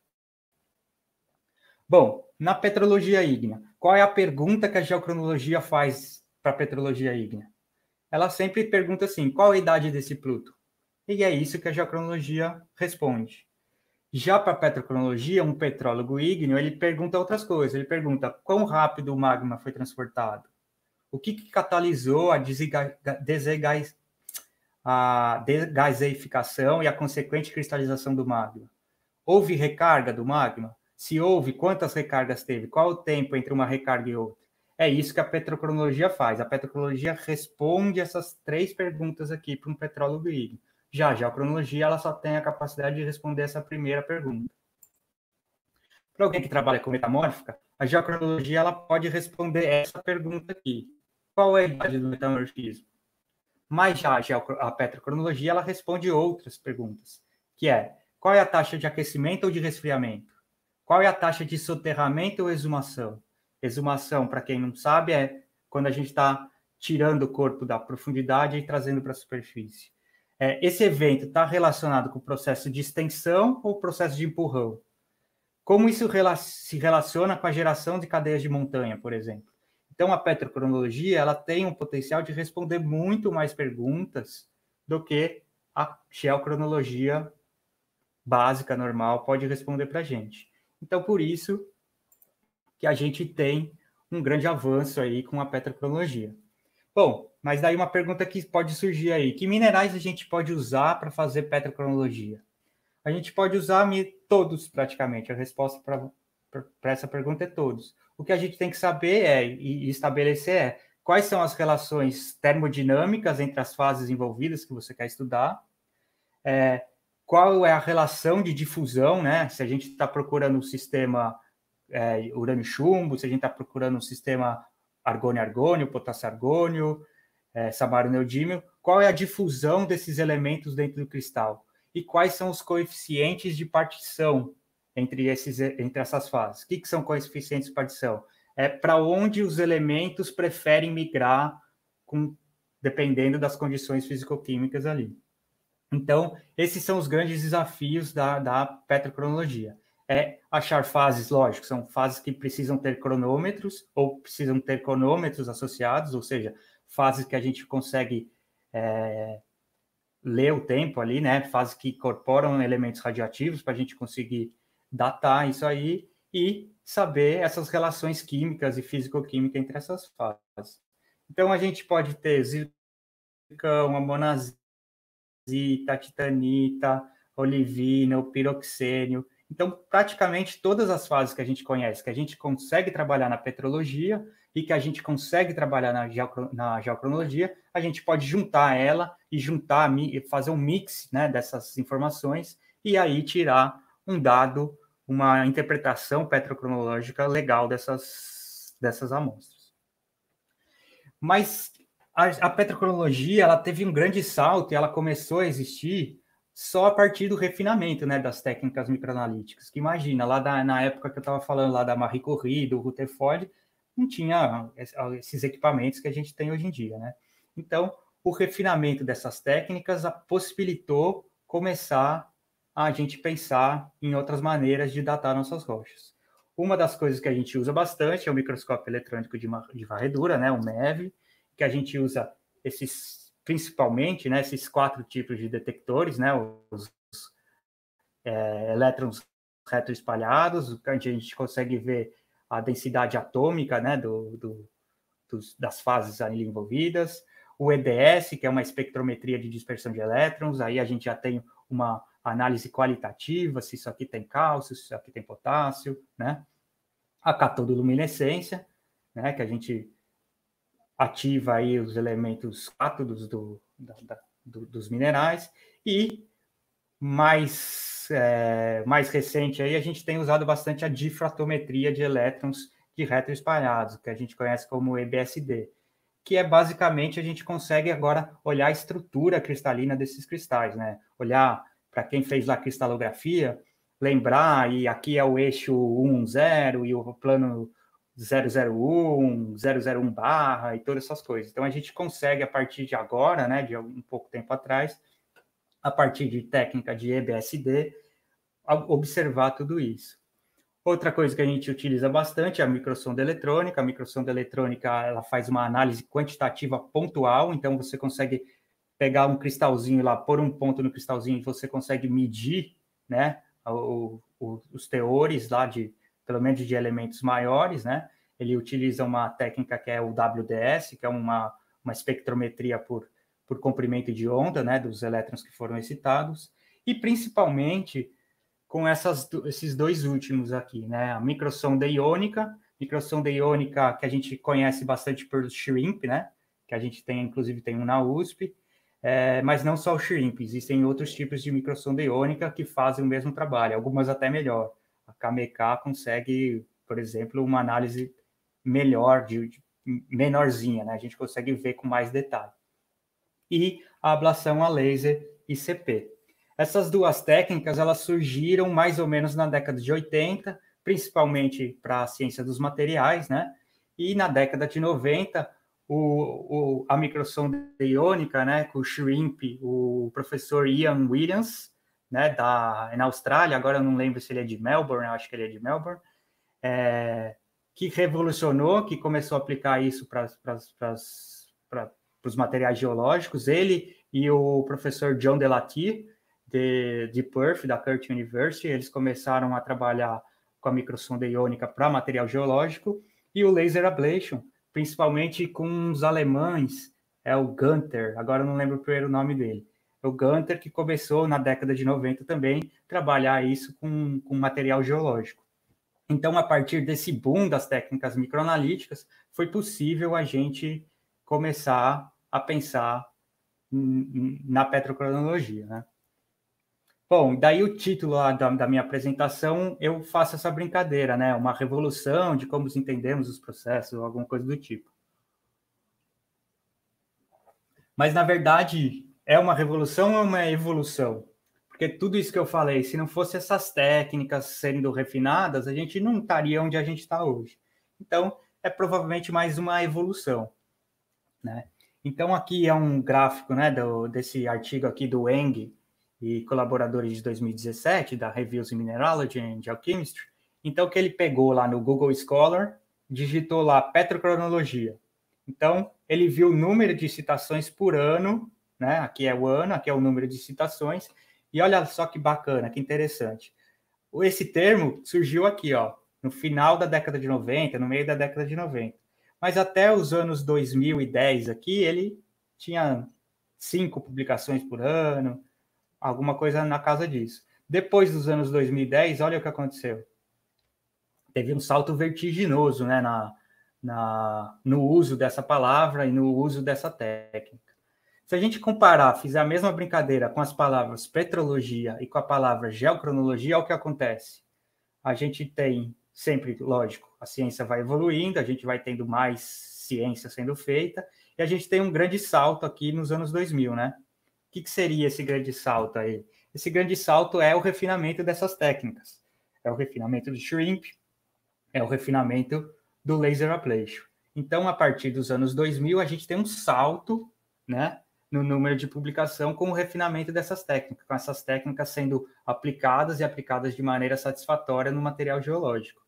Bom, na petrologia ígnea, qual é a pergunta que a geocronologia faz para a petrologia ígnea? Ela sempre pergunta assim, qual a idade desse Pluto? E é isso que a geocronologia responde. Já para a petrocronologia, um petrólogo ígneo, ele pergunta outras coisas. Ele pergunta quão rápido o magma foi transportado? O que, que catalisou a, desegais, a desgaseificação e a consequente cristalização do magma? Houve recarga do magma? Se houve, quantas recargas teve? Qual o tempo entre uma recarga e outra? É isso que a petrocronologia faz. A petrocronologia responde essas três perguntas aqui para um petrólogo ígneo. Já a geocronologia, ela só tem a capacidade de responder essa primeira pergunta. Para alguém que trabalha com metamórfica, a geocronologia ela pode responder essa pergunta aqui. Qual é a idade do metamorfismo? Mas já a petrocronologia, ela responde outras perguntas, que é, qual é a taxa de aquecimento ou de resfriamento? Qual é a taxa de soterramento ou exumação? Exumação, para quem não sabe, é quando a gente está tirando o corpo da profundidade e trazendo para a superfície. É, esse evento está relacionado com o processo de extensão ou processo de empurrão? Como isso rela- se relaciona com a geração de cadeias de montanha, por exemplo? Então, a petrocronologia ela tem um potencial de responder muito mais perguntas do que a geocronologia básica, normal, pode responder para a gente. Então, por isso que a gente tem um grande avanço aí com a petrocronologia. Bom, mas daí uma pergunta que pode surgir aí. Que minerais a gente pode usar para fazer petrocronologia? A gente pode usar todos, praticamente. A resposta para essa pergunta é todos. O que a gente tem que saber é, e estabelecer é quais são as relações termodinâmicas entre as fases envolvidas que você quer estudar, é, qual é a relação de difusão, né? Se a gente está procurando um sistema é, urânio-chumbo, se a gente está procurando um sistema argônio-argônio, potássio-argônio, é, samaro-neodímio, qual é a difusão desses elementos dentro do cristal? E quais são os coeficientes de partição entre, esses, entre essas fases. O que, que são coeficientes de partição? É para onde os elementos preferem migrar, com, dependendo das condições físico-químicas ali. Então, esses são os grandes desafios da, da petrocronologia. É achar fases, lógico, são fases que precisam ter cronômetros, ou precisam ter cronômetros associados, ou seja, fases que a gente consegue é, ler o tempo ali, né? Fases que incorporam elementos radioativos para a gente conseguir datar isso aí e saber essas relações químicas e físico-químicas entre essas fases. Então, a gente pode ter zircão, monazita, titanita, olivina, o piroxênio. Então, praticamente todas as fases que a gente conhece, que a gente consegue trabalhar na petrologia e que a gente consegue trabalhar na, geocron na geocronologia, a gente pode juntar ela e juntar, fazer um mix, né, dessas informações e aí tirar um dado, uma interpretação petrocronológica legal dessas, dessas amostras. Mas a, a petrocronologia, ela teve um grande salto e ela começou a existir só a partir do refinamento, né, das técnicas microanalíticas. Que imagina, lá da, na época que eu estava falando lá da Marie Curie, do Rutherford, não tinha esses equipamentos que a gente tem hoje em dia, né? Então, o refinamento dessas técnicas possibilitou começar a gente pensar em outras maneiras de datar nossas rochas. Uma das coisas que a gente usa bastante é o microscópio eletrônico de, de varredura, né, o M E V, que a gente usa esses, principalmente, né, esses quatro tipos de detectores, né, os é, elétrons retroespalhados, a gente consegue ver a densidade atômica, né, do, do, dos, das fases ali envolvidas, o E D S, que é uma espectrometria de dispersão de elétrons, aí a gente já tem uma análise qualitativa, se isso aqui tem cálcio, se isso aqui tem potássio, né, a catodoluminescência, né, que a gente ativa aí os elementos cátodos do, da, da, do, dos minerais, e mais, é, mais recente aí a gente tem usado bastante a difratometria de elétrons de retroespalhados, que a gente conhece como E B S D, que é basicamente a gente consegue agora olhar a estrutura cristalina desses cristais, né? Olhar, para quem fez lá cristalografia, lembrar, e aqui é o eixo um, zero, e o plano zero zero um, zero zero um barra, e todas essas coisas. Então, a gente consegue, a partir de agora, né, de um pouco tempo atrás, a partir de técnica de E B S D, observar tudo isso. Outra coisa que a gente utiliza bastante é a microsonda eletrônica. A microsonda eletrônica, ela faz uma análise quantitativa pontual, então você consegue pegar um cristalzinho lá, pôr um ponto no cristalzinho e você consegue medir, né, o, o, os teores lá de, pelo menos de elementos maiores, né? Ele utiliza uma técnica que é o W D S, que é uma, uma espectrometria por, por comprimento de onda, né, dos elétrons que foram excitados, e principalmente com essas, esses dois últimos aqui, né, a microsonda iônica, microsonda iônica que a gente conhece bastante por SHRIMP, né, que a gente tem, inclusive tem um na U S P, é, mas não só o SHRIMP, existem outros tipos de microsonda iônica que fazem o mesmo trabalho, algumas até melhor. A K M K consegue, por exemplo, uma análise melhor, de, de menorzinha, né, a gente consegue ver com mais detalhe. E a ablação a laser I C P. Essas duas técnicas, elas surgiram mais ou menos na década de oitenta, principalmente para a ciência dos materiais, né? E na década de noventa, o, o, a microsonda iônica, né, com o SHRIMP, o professor Ian Williams, né, da, na Austrália, agora eu não lembro se ele é de Melbourne, eu acho que ele é de Melbourne, é, que revolucionou, que começou a aplicar isso para os materiais geológicos, ele e o professor John Delattier, De, de Perth, da Curtin University, eles começaram a trabalhar com a microsonda iônica para material geológico, e o laser ablation, principalmente com os alemães, é o Gunther, agora eu não lembro o primeiro nome dele, é o Gunther que começou na década de noventa também, trabalhar isso com, com material geológico. Então, a partir desse boom das técnicas microanalíticas, foi possível a gente começar a pensar na petrocronologia, né? Bom, daí o título da, da minha apresentação, eu faço essa brincadeira, né? Uma revolução de como entendemos os processos, ou alguma coisa do tipo. Mas, na verdade, é uma revolução ou uma evolução? Porque tudo isso que eu falei, se não fosse essas técnicas sendo refinadas, a gente não estaria onde a gente está hoje. Então, é provavelmente mais uma evolução, né? Então, aqui é um gráfico, né, do, desse artigo aqui do Eng e colaboradores de dois mil e dezessete, da Reviews in Mineralogy and Geochemistry. Então, que ele pegou lá no Google Scholar, digitou lá petrocronologia. Então, ele viu o número de citações por ano, né? Aqui é o ano, aqui é o número de citações. E olha só que bacana, que interessante. Esse termo surgiu aqui, ó, no final da década de noventa, no meio da década de noventa. Mas até os anos dois mil e dez aqui, ele tinha cinco publicações por ano, alguma coisa na casa disso. Depois dos anos dois mil e dez, olha o que aconteceu. Teve um salto vertiginoso, né, na, na, no uso dessa palavra e no uso dessa técnica. Se a gente comparar, fizer a mesma brincadeira com as palavras petrologia e com a palavra geocronologia, olha o que acontece. A gente tem sempre, lógico, a ciência vai evoluindo, a gente vai tendo mais ciência sendo feita, e a gente tem um grande salto aqui nos anos dois mil, né? O que, que seria esse grande salto aí? Esse grande salto é o refinamento dessas técnicas. É o refinamento do shrimp, é o refinamento do laser ablation. Então, a partir dos anos dois mil, a gente tem um salto, né, no número de publicação com o refinamento dessas técnicas, com essas técnicas sendo aplicadas e aplicadas de maneira satisfatória no material geológico.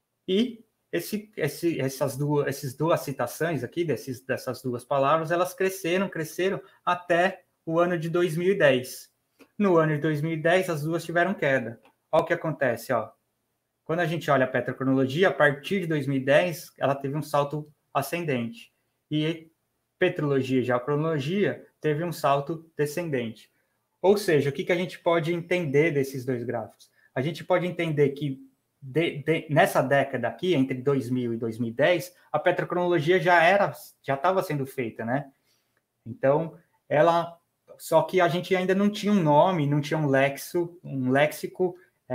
E esse, esse, essas, duas, essas duas citações aqui, desses, dessas duas palavras, elas cresceram, cresceram até o ano de dois mil e dez. No ano de dois mil e dez, as duas tiveram queda. Olha o que acontece, ó. Quando a gente olha a petrocronologia, a partir de dois mil e dez, ela teve um salto ascendente. E petrologia e geocronologia teve um salto descendente. Ou seja, o que, que a gente pode entender desses dois gráficos? A gente pode entender que de, de, nessa década aqui, entre dois mil e dois mil e dez, a petrocronologia já era, já estava sendo feita, né? Então, ela, só que a gente ainda não tinha um nome, não tinha um léxico, um léxico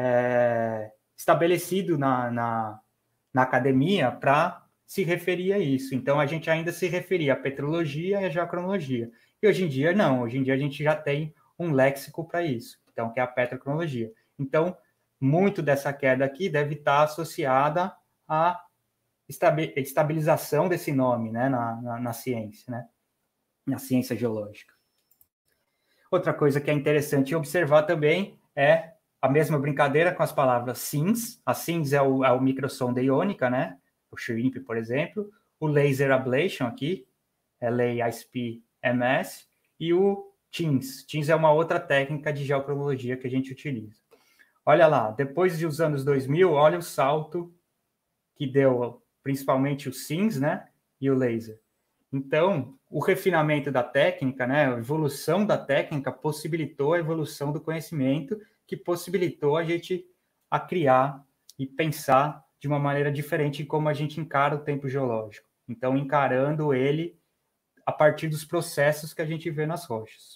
é, estabelecido na, na, na academia para se referir a isso. Então, a gente ainda se referia à petrologia e à geocronologia. E hoje em dia, não. Hoje em dia, a gente já tem um léxico para isso, então, que é a petrocronologia. Então, muito dessa queda aqui deve estar associada à estabilização desse nome, né, na, na, na ciência, né, na ciência geológica. Outra coisa que é interessante observar também é a mesma brincadeira com as palavras S I N S. A S I N S é o, é o microsonda iônica, né, o shrimp, por exemplo, o laser ablation aqui, L A I S P M S, e o T I N S. T I N S é uma outra técnica de geocronologia que a gente utiliza. Olha lá, depois dos anos dois mil, olha o salto que deu, principalmente o S I N S, né, e o laser. Então, o refinamento da técnica, né, a evolução da técnica possibilitou a evolução do conhecimento, que possibilitou a gente a criar e pensar de uma maneira diferente em como a gente encara o tempo geológico. Então, encarando ele a partir dos processos que a gente vê nas rochas.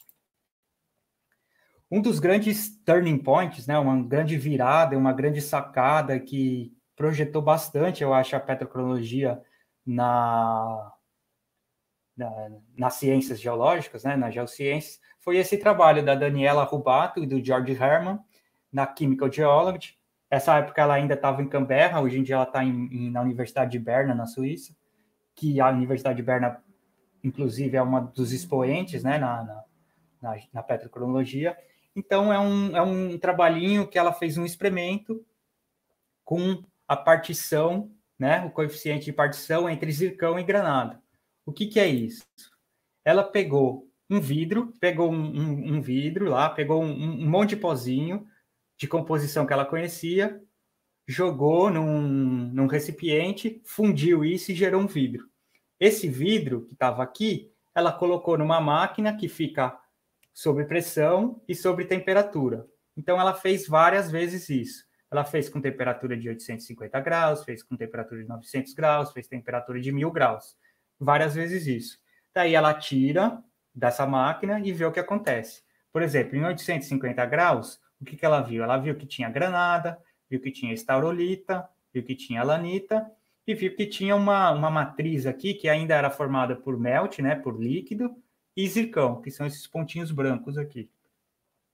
Um dos grandes turning points, né, uma grande virada, uma grande sacada que projetou bastante, eu acho, a petrocronologia na, na, nas ciências geológicas, né, nas geociências, foi esse trabalho da Daniela Rubato e do George Herman na Chemical Geology. Essa época ela ainda estava em Canberra, hoje em dia ela está na Universidade de Berna, na Suíça, que a Universidade de Berna, inclusive, é uma dos expoentes, né, na, na, na, na petrocronologia. Então, é um, é um trabalhinho que ela fez um experimento com a partição, né, o coeficiente de partição entre zircão e granada. O que, que é isso? Ela pegou um vidro, pegou um, um, um vidro lá, pegou um, um monte de pozinho de composição que ela conhecia, jogou num, num recipiente, fundiu isso e gerou um vidro. Esse vidro que estava aqui, ela colocou numa máquina que fica sob pressão e sob temperatura. Então, ela fez várias vezes isso. Ela fez com temperatura de oitocentos e cinquenta graus, fez com temperatura de novecentos graus, fez temperatura de mil graus. Várias vezes isso. Daí, ela tira dessa máquina e vê o que acontece. Por exemplo, em oitocentos e cinquenta graus, o que, que ela viu? Ela viu que tinha granada, viu que tinha estaurolita, viu que tinha lanita, e viu que tinha uma, uma matriz aqui que ainda era formada por melt, né, por líquido, e zircão, que são esses pontinhos brancos aqui.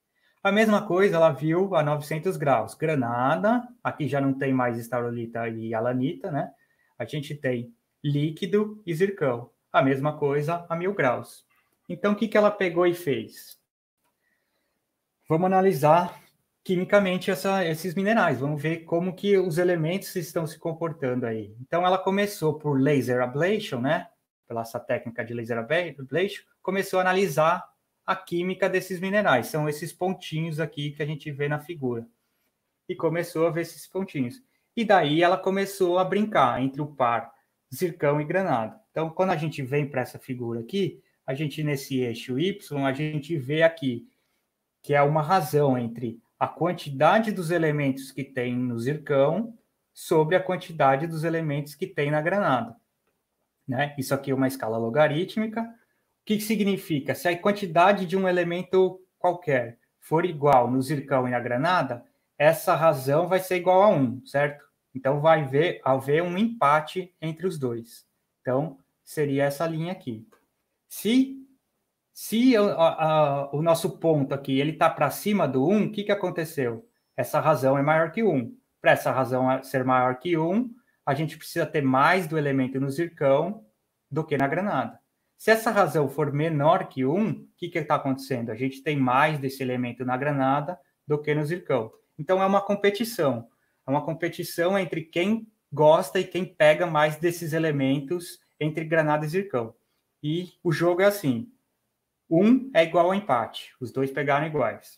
A mesma coisa ela viu a novecentos graus. Granada, aqui já não tem mais estaurolita e alanita, né? A gente tem líquido e zircão. A mesma coisa a mil graus. Então, o que, que ela pegou e fez? Vamos analisar quimicamente essa, esses minerais. Vamos ver como que os elementos estão se comportando aí. Então, ela começou por laser ablation, né? Pela essa técnica de laser ablation, começou a analisar a química desses minerais. São esses pontinhos aqui que a gente vê na figura. E começou a ver esses pontinhos. E daí ela começou a brincar entre o par zircão e granada. Então, quando a gente vem para essa figura aqui, a gente, nesse eixo Y, a gente vê aqui que é uma razão entre a quantidade dos elementos que tem no zircão sobre a quantidade dos elementos que tem na granada. Né? Isso aqui é uma escala logarítmica. O que significa? Se a quantidade de um elemento qualquer for igual no zircão e na granada, essa razão vai ser igual a um, certo? Então, vai haver, haver um empate entre os dois. Então, seria essa linha aqui. Se, se a, a, o nosso ponto aqui está para cima do um, o que, que aconteceu? Essa razão é maior que um. Para essa razão ser maior que um, a gente precisa ter mais do elemento no zircão do que na granada. Se essa razão for menor que um, o que está acontecendo? A gente tem mais desse elemento na granada do que no zircão. Então, é uma competição. É uma competição entre quem gosta e quem pega mais desses elementos entre granada e zircão. E o jogo é assim. Um é igual ao empate. Os dois pegaram iguais.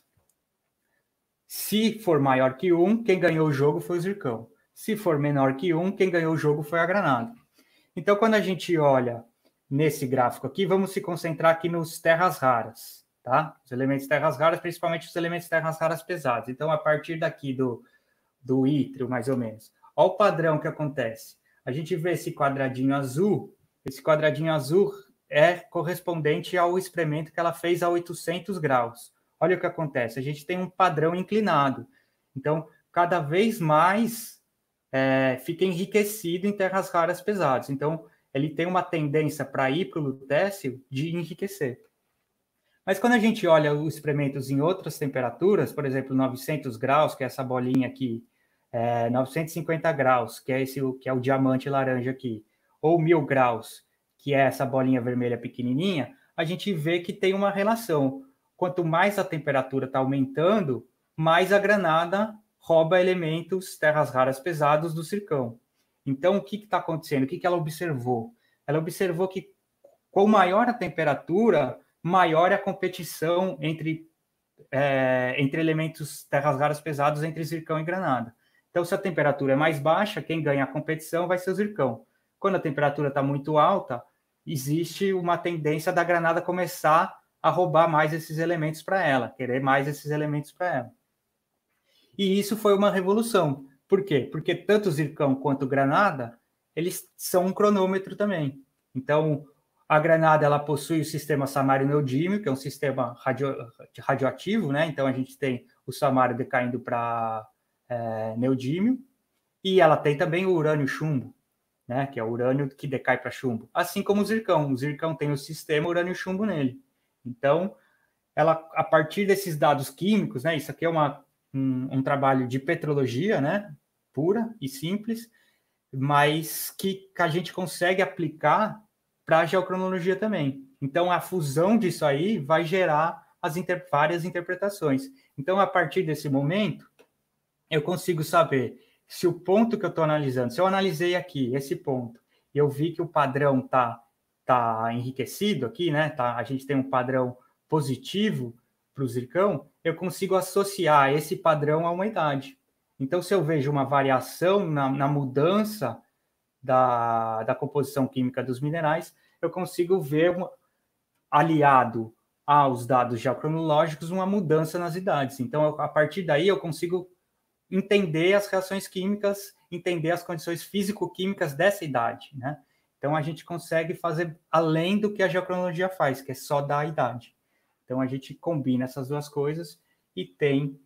Se for maior que um, quem ganhou o jogo foi o zircão. Se for menor que um, quem ganhou o jogo foi a granada. Então, quando a gente olha nesse gráfico aqui, vamos se concentrar aqui nos terras raras, tá? Os elementos terras raras, principalmente os elementos terras raras pesados. Então, a partir daqui do, do ítrio, mais ou menos. Olha o padrão que acontece. A gente vê esse quadradinho azul. Esse quadradinho azul é correspondente ao experimento que ela fez a oitocentos graus. Olha o que acontece. A gente tem um padrão inclinado. Então, cada vez mais é, fica enriquecido em terras raras pesadas. Então, ele tem uma tendência para ir para o lutécio de enriquecer. Mas quando a gente olha os experimentos em outras temperaturas, por exemplo, novecentos graus, que é essa bolinha aqui, é, novecentos e cinquenta graus, que é, esse, que é o diamante laranja aqui, ou mil graus, que é essa bolinha vermelha pequenininha, a gente vê que tem uma relação. Quanto mais a temperatura está aumentando, mais a granada rouba elementos, terras raras pesados do zircão. Então, o que está acontecendo? O que, que ela observou? Ela observou que, com maior a temperatura, maior é a competição entre, é, entre elementos, terras raras pesados, entre zircão e granada. Então, se a temperatura é mais baixa, quem ganha a competição vai ser o zircão. Quando a temperatura está muito alta, existe uma tendência da granada começar a roubar mais esses elementos para ela, querer mais esses elementos para ela. E isso foi uma revolução. Por quê? Porque tanto o zircão quanto a granada, eles são um cronômetro também. Então, a granada ela possui o sistema samário-neodímio, que é um sistema radio, radioativo, né? Então, a gente tem o samário decaindo para é, neodímio, e ela tem também o urânio-chumbo, né? Que é o urânio que decai para chumbo. Assim como o zircão. O zircão tem o sistema urânio-chumbo nele. Então, ela, a partir desses dados químicos, né? Isso aqui é uma Um, um trabalho de petrologia, né, pura e simples, mas que, que a gente consegue aplicar para a geocronologia também. Então, a fusão disso aí vai gerar as inter, várias interpretações. Então, a partir desse momento, eu consigo saber se o ponto que eu estou analisando, se eu analisei aqui esse ponto, e eu vi que o padrão está tá enriquecido aqui, né, tá, a gente tem um padrão positivo para o zircão, eu consigo associar esse padrão a uma idade. Então, se eu vejo uma variação na, na mudança da, da composição química dos minerais, eu consigo ver, uma, aliado aos dados geocronológicos, uma mudança nas idades. Então, eu, a partir daí, eu consigo entender as reações químicas, entender as condições físico-químicas dessa idade, né? Então, a gente consegue fazer além do que a geocronologia faz, que é só dar a idade. Então, a gente combina essas duas coisas e tem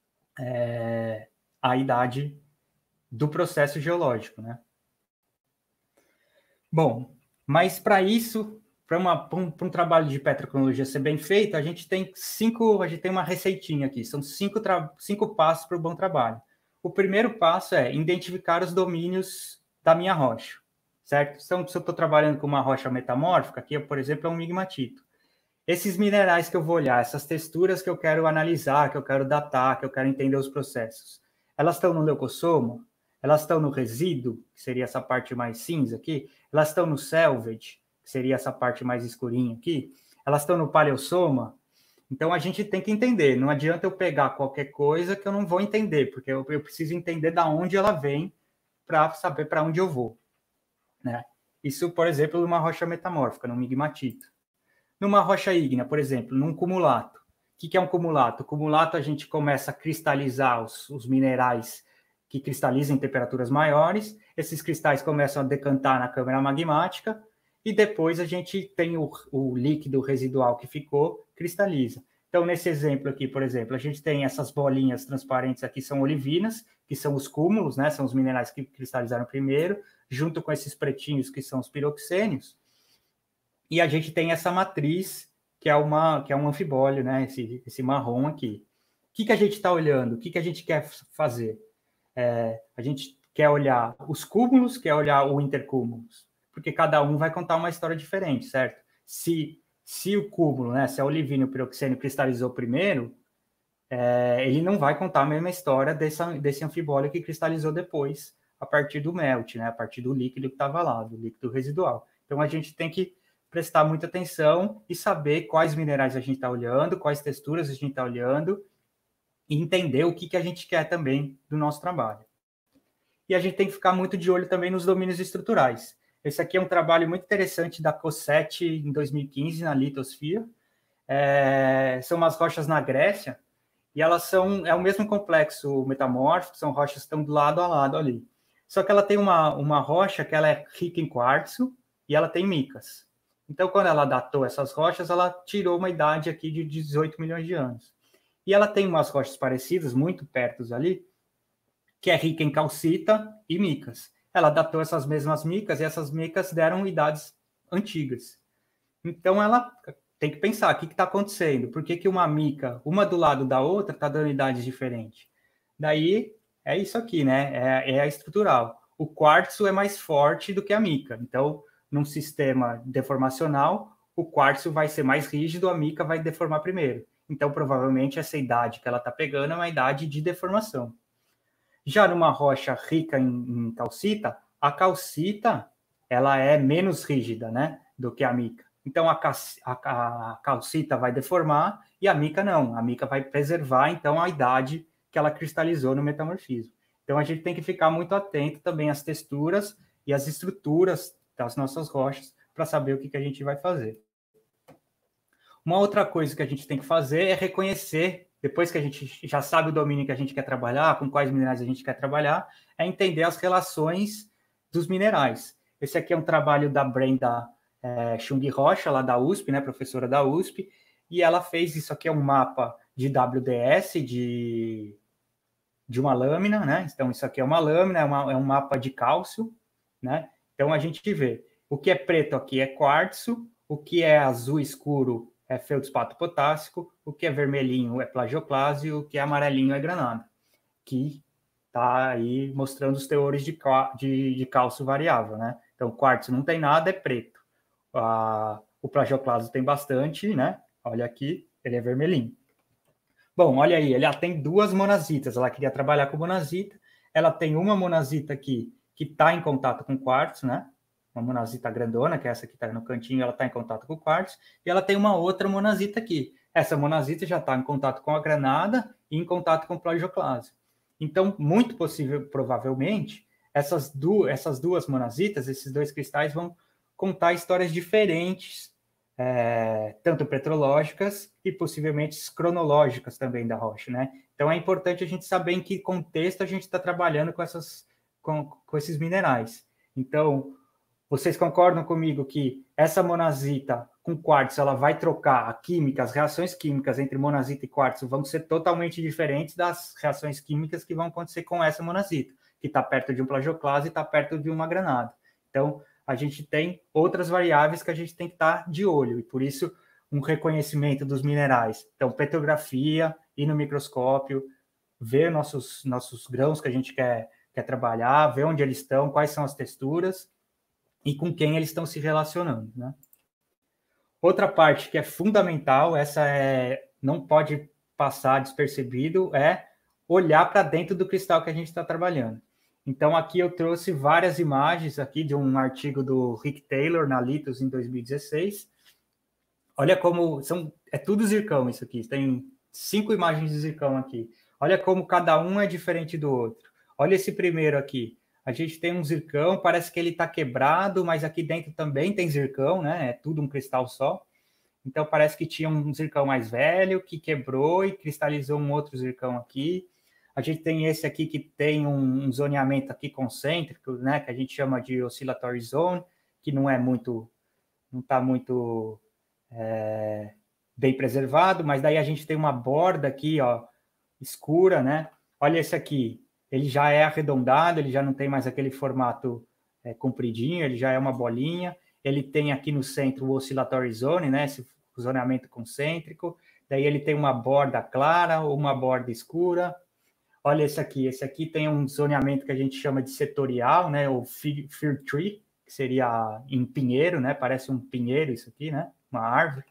é, a idade do processo geológico, né? Bom, mas para isso, para um, um trabalho de petrocronologia ser bem feito, a gente tem cinco, a gente tem uma receitinha aqui, são cinco, cinco passos para o bom trabalho. O primeiro passo é identificar os domínios da minha rocha, certo? Então, se eu estou trabalhando com uma rocha metamórfica, aqui, por exemplo, é um migmatito. Esses minerais que eu vou olhar, essas texturas que eu quero analisar, que eu quero datar, que eu quero entender os processos, elas estão no leucossoma? Elas estão no resíduo, que seria essa parte mais cinza aqui? Elas estão no selvage, que seria essa parte mais escurinha aqui? Elas estão no paleossoma? Então, a gente tem que entender. Não adianta eu pegar qualquer coisa que eu não vou entender, porque eu, eu preciso entender de onde ela vem para saber para onde eu vou, né? Isso, por exemplo, numa rocha metamórfica, num migmatito. Numa rocha ígnea, por exemplo, num cumulato. O que, que é um cumulato? O cumulato, a gente começa a cristalizar os, os minerais que cristalizam em temperaturas maiores. Esses cristais começam a decantar na câmara magmática e depois a gente tem o, o líquido residual que ficou, cristaliza. Então, nesse exemplo aqui, por exemplo, a gente tem essas bolinhas transparentes aqui, são olivinas, que são os cúmulos, né? São os minerais que cristalizaram primeiro, junto com esses pretinhos, que são os piroxênios. E a gente tem essa matriz, que é, uma, que é um anfibólio, né? Esse, esse marrom aqui. O que, que a gente está olhando? O que, que a gente quer fazer? É, a gente quer olhar os cúmulos, quer olhar o intercúmulos, porque cada um vai contar uma história diferente, certo? Se, se o cúmulo, né, se a olivina e o piroxênio cristalizou primeiro, é, ele não vai contar a mesma história dessa, desse anfibólio que cristalizou depois, a partir do melt, né, a partir do líquido que estava lá, do líquido residual. Então, a gente tem que prestar muita atenção e saber quais minerais a gente está olhando, quais texturas a gente está olhando, e entender o que, que a gente quer também do nosso trabalho. E a gente tem que ficar muito de olho também nos domínios estruturais. Esse aqui é um trabalho muito interessante da COSET em dois mil e quinze, na litosfia. É, são umas rochas na Grécia, e elas são, é o mesmo complexo metamórfico, são rochas que estão do lado a lado ali. Só que ela tem uma, uma rocha que ela é rica em quartzo, e ela tem micas. Então, quando ela datou essas rochas, ela tirou uma idade aqui de dezoito milhões de anos. E ela tem umas rochas parecidas, muito perto ali, que é rica em calcita e micas. Ela datou essas mesmas micas, e essas micas deram idades antigas. Então, ela tem que pensar, o que está acontecendo? Por que, que uma mica, uma do lado da outra, está dando idades diferentes? Daí, é isso aqui, né? É, é a estrutural. O quartzo é mais forte do que a mica. Então, num sistema deformacional, o quartzo vai ser mais rígido, a mica vai deformar primeiro. Então, provavelmente, essa idade que ela está pegando é uma idade de deformação. Já numa rocha rica em, em calcita, a calcita ela é menos rígida, né, do que a mica. Então, a, a, a calcita vai deformar e a mica não. A mica vai preservar, então, a idade que ela cristalizou no metamorfismo. Então, a gente tem que ficar muito atento também às texturas e às estruturas das nossas rochas para saber o que, que a gente vai fazer. Uma outra coisa que a gente tem que fazer é reconhecer, depois que a gente já sabe o domínio que a gente quer trabalhar, com quais minerais a gente quer trabalhar, é entender as relações dos minerais. Esse aqui é um trabalho da Brenda é, Chung Rocha, lá da U S P, né, professora da U S P, e ela fez, isso aqui é um mapa de W D S, de, de uma lâmina, né? Então, isso aqui é uma lâmina, é, uma, é um mapa de cálcio, né? Então, a gente vê, o que é preto aqui é quartzo, o que é azul escuro é feldspato potássico, o que é vermelhinho é plagioclase, o que é amarelinho é granada, que está aí mostrando os teores de, de, de cálcio variável, né? Então, quartzo não tem nada, é preto. Ah, o plagioclase tem bastante, né? Olha aqui, ele é vermelhinho. Bom, olha aí, ela tem duas monazitas, ela queria trabalhar com monazita, ela tem uma monazita aqui que está em contato com quartzo, né? Uma monazita grandona, que é essa que está no cantinho, ela está em contato com o quartzo, e ela tem uma outra monazita aqui. Essa monazita já está em contato com a granada e em contato com o plagioclase. Então, muito possível, provavelmente, essas, du essas duas monazitas, esses dois cristais, vão contar histórias diferentes, é, tanto petrológicas e possivelmente cronológicas também da rocha, né? Então, é importante a gente saber em que contexto a gente está trabalhando com, essas, com, com esses minerais. Então, vocês concordam comigo que essa monazita com quartzo, ela vai trocar a química, as reações químicas entre monazita e quartzo vão ser totalmente diferentes das reações químicas que vão acontecer com essa monazita, que está perto de um plagioclase e está perto de uma granada. Então, a gente tem outras variáveis que a gente tem que estar de olho, e por isso um reconhecimento dos minerais. Então, petrografia, ir no microscópio, ver nossos, nossos grãos que a gente quer, quer trabalhar, ver onde eles estão, quais são as texturas e com quem eles estão se relacionando, né? Outra parte que é fundamental, essa é, não pode passar despercebido, é olhar para dentro do cristal que a gente está trabalhando. Então, aqui eu trouxe várias imagens aqui de um artigo do Rick Taylor na Litus em dois mil e dezesseis. Olha como são, é tudo zircão isso aqui. Tem cinco imagens de zircão aqui. Olha como cada um é diferente do outro. Olha esse primeiro aqui. A gente tem um zircão, parece que ele está quebrado, mas aqui dentro também tem zircão, né? É tudo um cristal só. Então, parece que tinha um zircão mais velho que quebrou e cristalizou um outro zircão aqui. A gente tem esse aqui que tem um, um zoneamento aqui concêntrico, né? Que a gente chama de oscillatory zone, que não é muito, não está muito é, bem preservado, mas daí a gente tem uma borda aqui, ó, escura, né? Olha esse aqui. Ele já é arredondado, ele já não tem mais aquele formato é, compridinho, ele já é uma bolinha. Ele tem aqui no centro o oscillatory zone, né? Esse zoneamento concêntrico. Daí ele tem uma borda clara ou uma borda escura. Olha esse aqui. Esse aqui tem um zoneamento que a gente chama de setorial, né? Ou fir tree, que seria em pinheiro, né? Parece um pinheiro isso aqui, né? Uma árvore.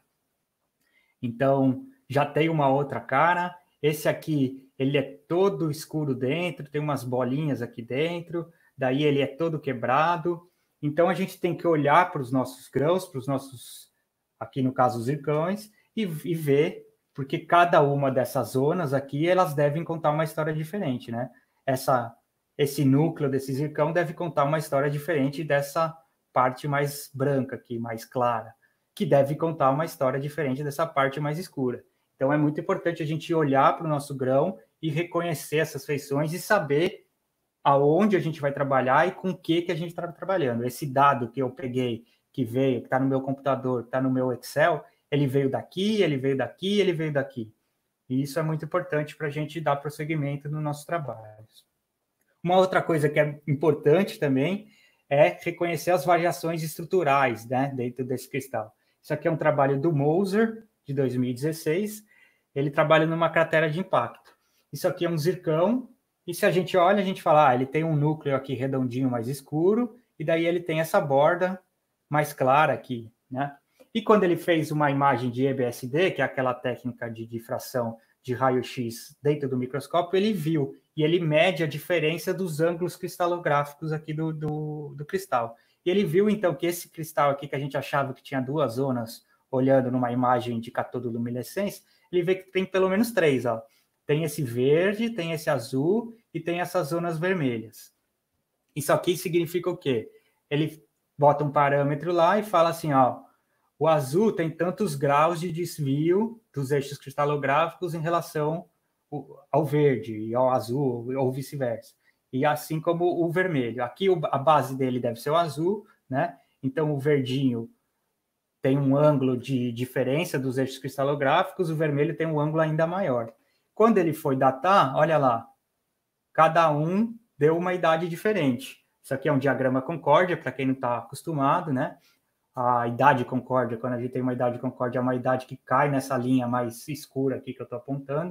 Então, já tem uma outra cara. Esse aqui, ele é todo escuro dentro, tem umas bolinhas aqui dentro, daí ele é todo quebrado. Então, a gente tem que olhar para os nossos grãos, para os nossos, aqui no caso, os zircões, e, e ver, porque cada uma dessas zonas aqui, elas devem contar uma história diferente, né? Essa, esse núcleo desse zircão deve contar uma história diferente dessa parte mais branca aqui, mais clara, que deve contar uma história diferente dessa parte mais escura. Então, é muito importante a gente olhar para o nosso grão e reconhecer essas feições e saber aonde a gente vai trabalhar e com o que, que a gente está trabalhando. Esse dado que eu peguei, que veio, que está no meu computador, que está no meu Excel, ele veio daqui, ele veio daqui, ele veio daqui. E isso é muito importante para a gente dar prosseguimento nos nossos trabalhos. Uma outra coisa que é importante também é reconhecer as variações estruturais, né, dentro desse cristal. Isso aqui é um trabalho do Moser, de dois mil e dezesseis, ele trabalha numa cratera de impacto. Isso aqui é um zircão, e se a gente olha, a gente fala, ah, ele tem um núcleo aqui redondinho mais escuro, e daí ele tem essa borda mais clara aqui, né? E quando ele fez uma imagem de E B S D, que é aquela técnica de difração de raio-x dentro do microscópio, ele viu, e ele mede a diferença dos ângulos cristalográficos aqui do, do, do cristal. E ele viu, então, que esse cristal aqui, que a gente achava que tinha duas zonas, olhando numa imagem de catodoluminescência, ele vê que tem pelo menos três, ó. Tem esse verde, tem esse azul e tem essas zonas vermelhas. Isso aqui significa o quê? Ele bota um parâmetro lá e fala assim, ó, o azul tem tantos graus de desvio dos eixos cristalográficos em relação ao verde e ao azul, ou vice-versa. E assim como o vermelho. Aqui a base dele deve ser o azul, né? Então o verdinho tem um ângulo de diferença dos eixos cristalográficos, o vermelho tem um ângulo ainda maior. Quando ele foi datar, olha lá, cada um deu uma idade diferente. Isso aqui é um diagrama concórdia, para quem não está acostumado, né? A idade concórdia, quando a gente tem uma idade concórdia, é uma idade que cai nessa linha mais escura aqui que eu estou apontando.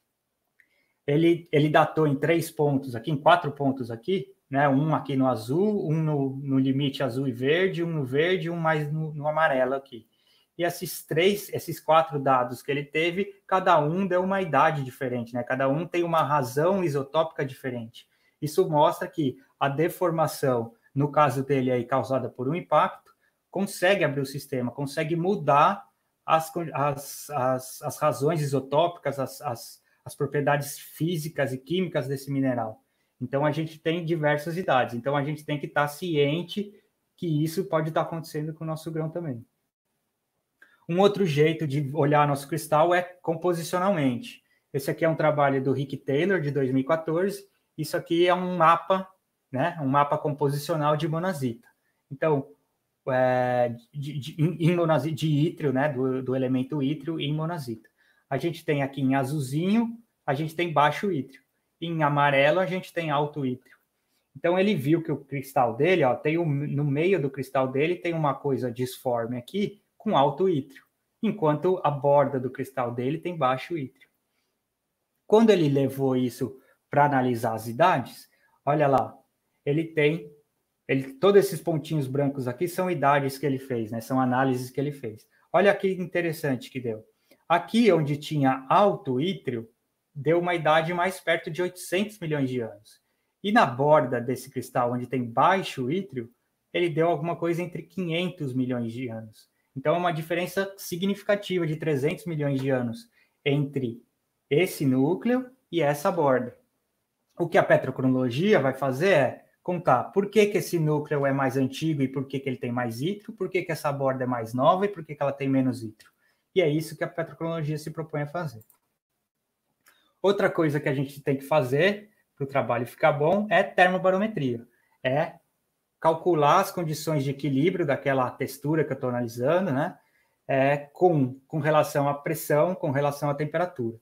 Ele, ele datou em três pontos aqui, em quatro pontos aqui, né? Um aqui no azul, um no, no limite azul e verde, um no verde, um mais no, no amarelo aqui. E esses três, esses quatro dados que ele teve, cada um deu uma idade diferente, né? Cada um tem uma razão isotópica diferente. Isso mostra que a deformação, no caso dele aí, causada por um impacto, consegue abrir o sistema, consegue mudar as, as, as, as razões isotópicas, as, as, as propriedades físicas e químicas desse mineral. Então, a gente tem diversas idades. Então, a gente tem que estar ciente que isso pode estar acontecendo com o nosso grão também. Um outro jeito de olhar nosso cristal é composicionalmente. Esse aqui é um trabalho do Rick Taylor, de dois mil e quatorze. Isso aqui é um mapa, né? Um mapa composicional de monazita. Então, é, de, de, em monazita, de ítrio, né? Do, do elemento ítrio em monazita. A gente tem aqui em azulzinho, a gente tem baixo ítrio. Em amarelo, a gente tem alto ítrio. Então, ele viu que o cristal dele, ó, tem um, no meio do cristal dele, tem uma coisa disforme aqui, com alto ítrio, enquanto a borda do cristal dele tem baixo ítrio. Quando ele levou isso para analisar as idades, olha lá, ele tem, ele, todos esses pontinhos brancos aqui são idades que ele fez, né? São análises que ele fez. Olha que interessante que deu. Aqui, onde tinha alto ítrio, deu uma idade mais perto de oitocentos milhões de anos. E na borda desse cristal, onde tem baixo ítrio, ele deu alguma coisa entre quinhentos milhões de anos. Então, é uma diferença significativa de trezentos milhões de anos entre esse núcleo e essa borda. O que a petrocronologia vai fazer é contar por que, que esse núcleo é mais antigo e por que, que ele tem mais ítrio, por que, que essa borda é mais nova e por que, que ela tem menos ítrio. E é isso que a petrocronologia se propõe a fazer. Outra coisa que a gente tem que fazer para o trabalho ficar bom é termobarometria. É calcular as condições de equilíbrio daquela textura que eu estou analisando, né? É, com, com relação à pressão, com relação à temperatura.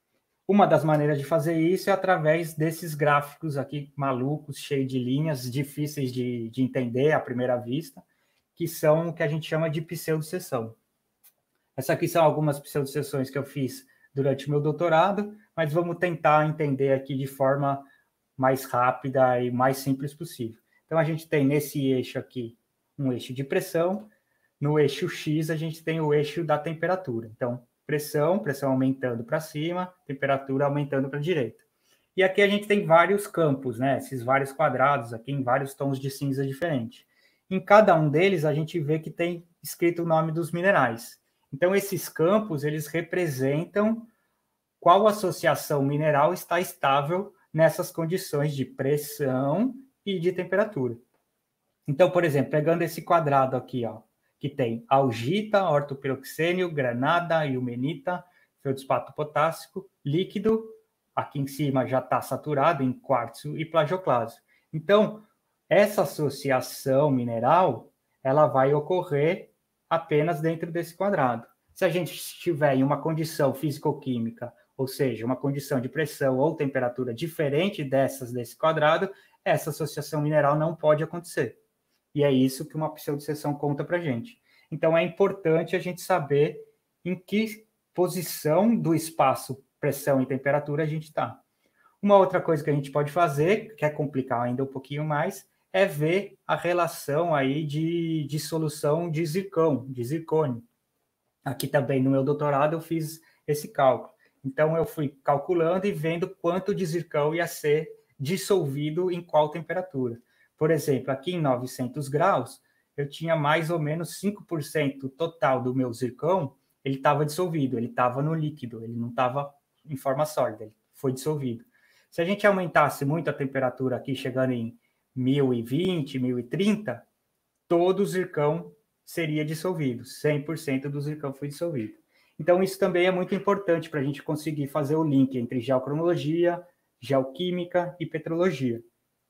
Uma das maneiras de fazer isso é através desses gráficos aqui malucos, cheios de linhas, difíceis de, de entender à primeira vista, que são o que a gente chama de pseudo-seção. Essas aqui são algumas pseudo-seções que eu fiz durante o meu doutorado, mas vamos tentar entender aqui de forma mais rápida e mais simples possível. Então, a gente tem nesse eixo aqui um eixo de pressão, no eixo X a gente tem o eixo da temperatura. Então, pressão, pressão aumentando para cima, temperatura aumentando para a direita. E aqui a gente tem vários campos, né? Esses vários quadrados aqui em vários tons de cinza diferentes. Em cada um deles a gente vê que tem escrito o nome dos minerais. Então, esses campos, eles representam qual associação mineral está estável nessas condições de pressão e de temperatura. Então, por exemplo, pegando esse quadrado aqui, ó, que tem augita, ortopiroxênio, granada, ilmenita, feldspato potássico, líquido, aqui em cima já está saturado em quartzo e plagioclásio. Então, essa associação mineral, ela vai ocorrer apenas dentro desse quadrado. Se a gente estiver em uma condição físico-química, ou seja, uma condição de pressão ou temperatura diferente dessas desse quadrado, essa associação mineral não pode acontecer. E é isso que uma pseudo-seção conta para a gente. Então, é importante a gente saber em que posição do espaço, pressão e temperatura a gente está. Uma outra coisa que a gente pode fazer, que é complicar ainda um pouquinho mais, é ver a relação aí de dissolução de zircão, de zircônio. Aqui também no meu doutorado eu fiz esse cálculo. Então, eu fui calculando e vendo quanto de zircão ia ser dissolvido em qual temperatura. Por exemplo, aqui em novecentos graus, eu tinha mais ou menos cinco por cento total do meu zircão, ele estava dissolvido, ele estava no líquido, ele não estava em forma sólida, ele foi dissolvido. Se a gente aumentasse muito a temperatura aqui, chegando em mil e vinte, mil e trinta, todo o zircão seria dissolvido, cem por cento do zircão foi dissolvido. Então, isso também é muito importante para a gente conseguir fazer o link entre geocronologia, geoquímica e petrologia.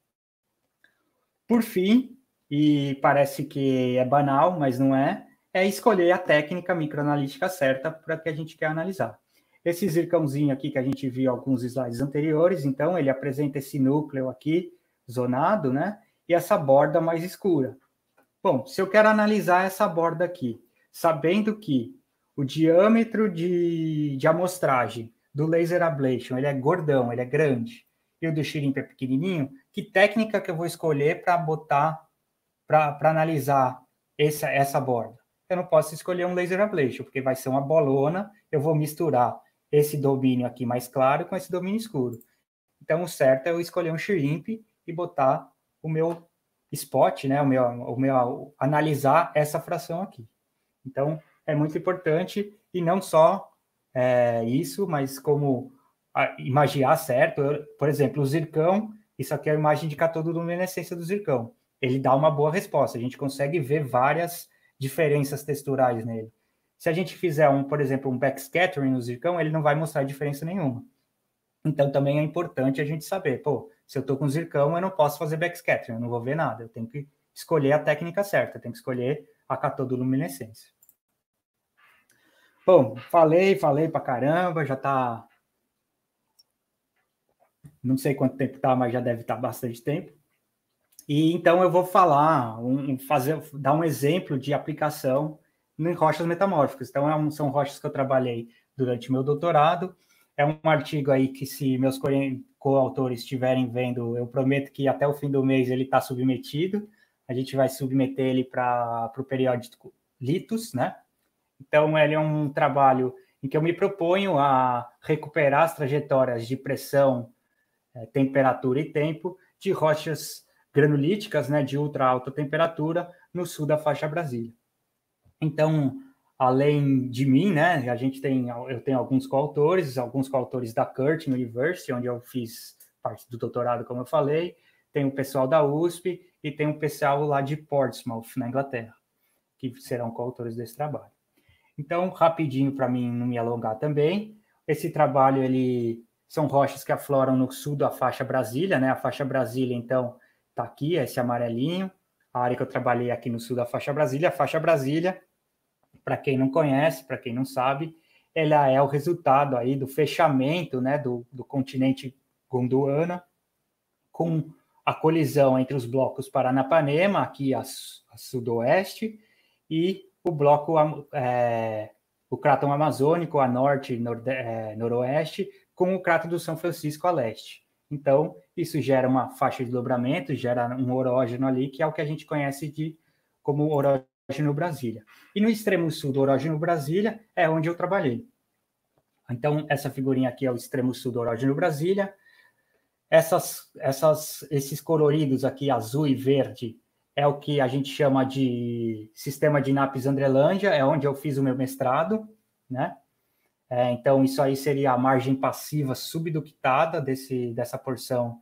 Por fim, e parece que é banal, mas não é, é escolher a técnica microanalítica certa para que a gente quer analisar. Esse zircãozinho aqui que a gente viu alguns slides anteriores, então, ele apresenta esse núcleo aqui, zonado, né? E essa borda mais escura. Bom, se eu quero analisar essa borda aqui, sabendo que o diâmetro de, de amostragem do laser ablation, ele é gordão, ele é grande, e o do shrimp é pequenininho, que técnica que eu vou escolher para botar, para analisar essa, essa borda? Eu não posso escolher um laser ablation, porque vai ser uma bolona, eu vou misturar esse domínio aqui mais claro com esse domínio escuro. Então, o certo é eu escolher um shrimp e botar o meu spot, né, o meu, o meu, analisar essa fração aqui. Então, é muito importante, e não só é, isso, mas como a, imagiar certo. Eu, por exemplo, o zircão, isso aqui é a imagem de catodoluminescência do zircão. Ele dá uma boa resposta, a gente consegue ver várias diferenças texturais nele. Se a gente fizer, um, por exemplo, um backscattering no zircão, ele não vai mostrar diferença nenhuma. Então, também é importante a gente saber, pô, se eu estou com zircão, eu não posso fazer backscattering, eu não vou ver nada, eu tenho que escolher a técnica certa, eu tenho que escolher a catodoluminescência. Bom, falei, falei pra caramba, já tá... Não sei quanto tempo tá, mas já deve estar bastante tempo. E então eu vou falar, um, fazer, dar um exemplo de aplicação em rochas metamórficas. Então, é um, são rochas que eu trabalhei durante meu doutorado. É um artigo aí que, se meus coautores estiverem vendo, eu prometo que até o fim do mês ele está submetido. A gente vai submeter ele para o periódico Litus, né? Então, ele é um trabalho em que eu me proponho a recuperar as trajetórias de pressão, temperatura e tempo de rochas granulíticas, né, de ultra alta temperatura no sul da faixa Brasília. Então, além de mim, né, a gente tem, eu tenho alguns coautores, alguns coautores da Curtin University, onde eu fiz parte do doutorado, como eu falei, tem o pessoal da U S P e tem o pessoal lá de Portsmouth, na Inglaterra, que serão coautores desse trabalho. Então, rapidinho para mim não me alongar também, esse trabalho, ele são rochas que afloram no sul da faixa Brasília, né? A faixa Brasília, então, está aqui, esse amarelinho, a área que eu trabalhei aqui no sul da faixa Brasília. A faixa Brasília, para quem não conhece, para quem não sabe, ela é o resultado aí do fechamento, né, do, do continente Gondwana, com a colisão entre os blocos Paranapanema, aqui a, a sudoeste, e o bloco, é, o cráton amazônico a norte e nord, é, noroeste, com o cráton do São Francisco a leste. Então, isso gera uma faixa de dobramento, gera um orógeno ali, que é o que a gente conhece de, como orógeno Brasília. E no extremo sul do orógeno Brasília é onde eu trabalhei. Então, essa figurinha aqui é o extremo sul do orógeno Brasília. Essas, essas, esses coloridos aqui, azul e verde, é o que a gente chama de sistema de Nappes-Andrelândia, é onde eu fiz o meu mestrado, né? É, então, isso aí seria a margem passiva subductada desse, dessa porção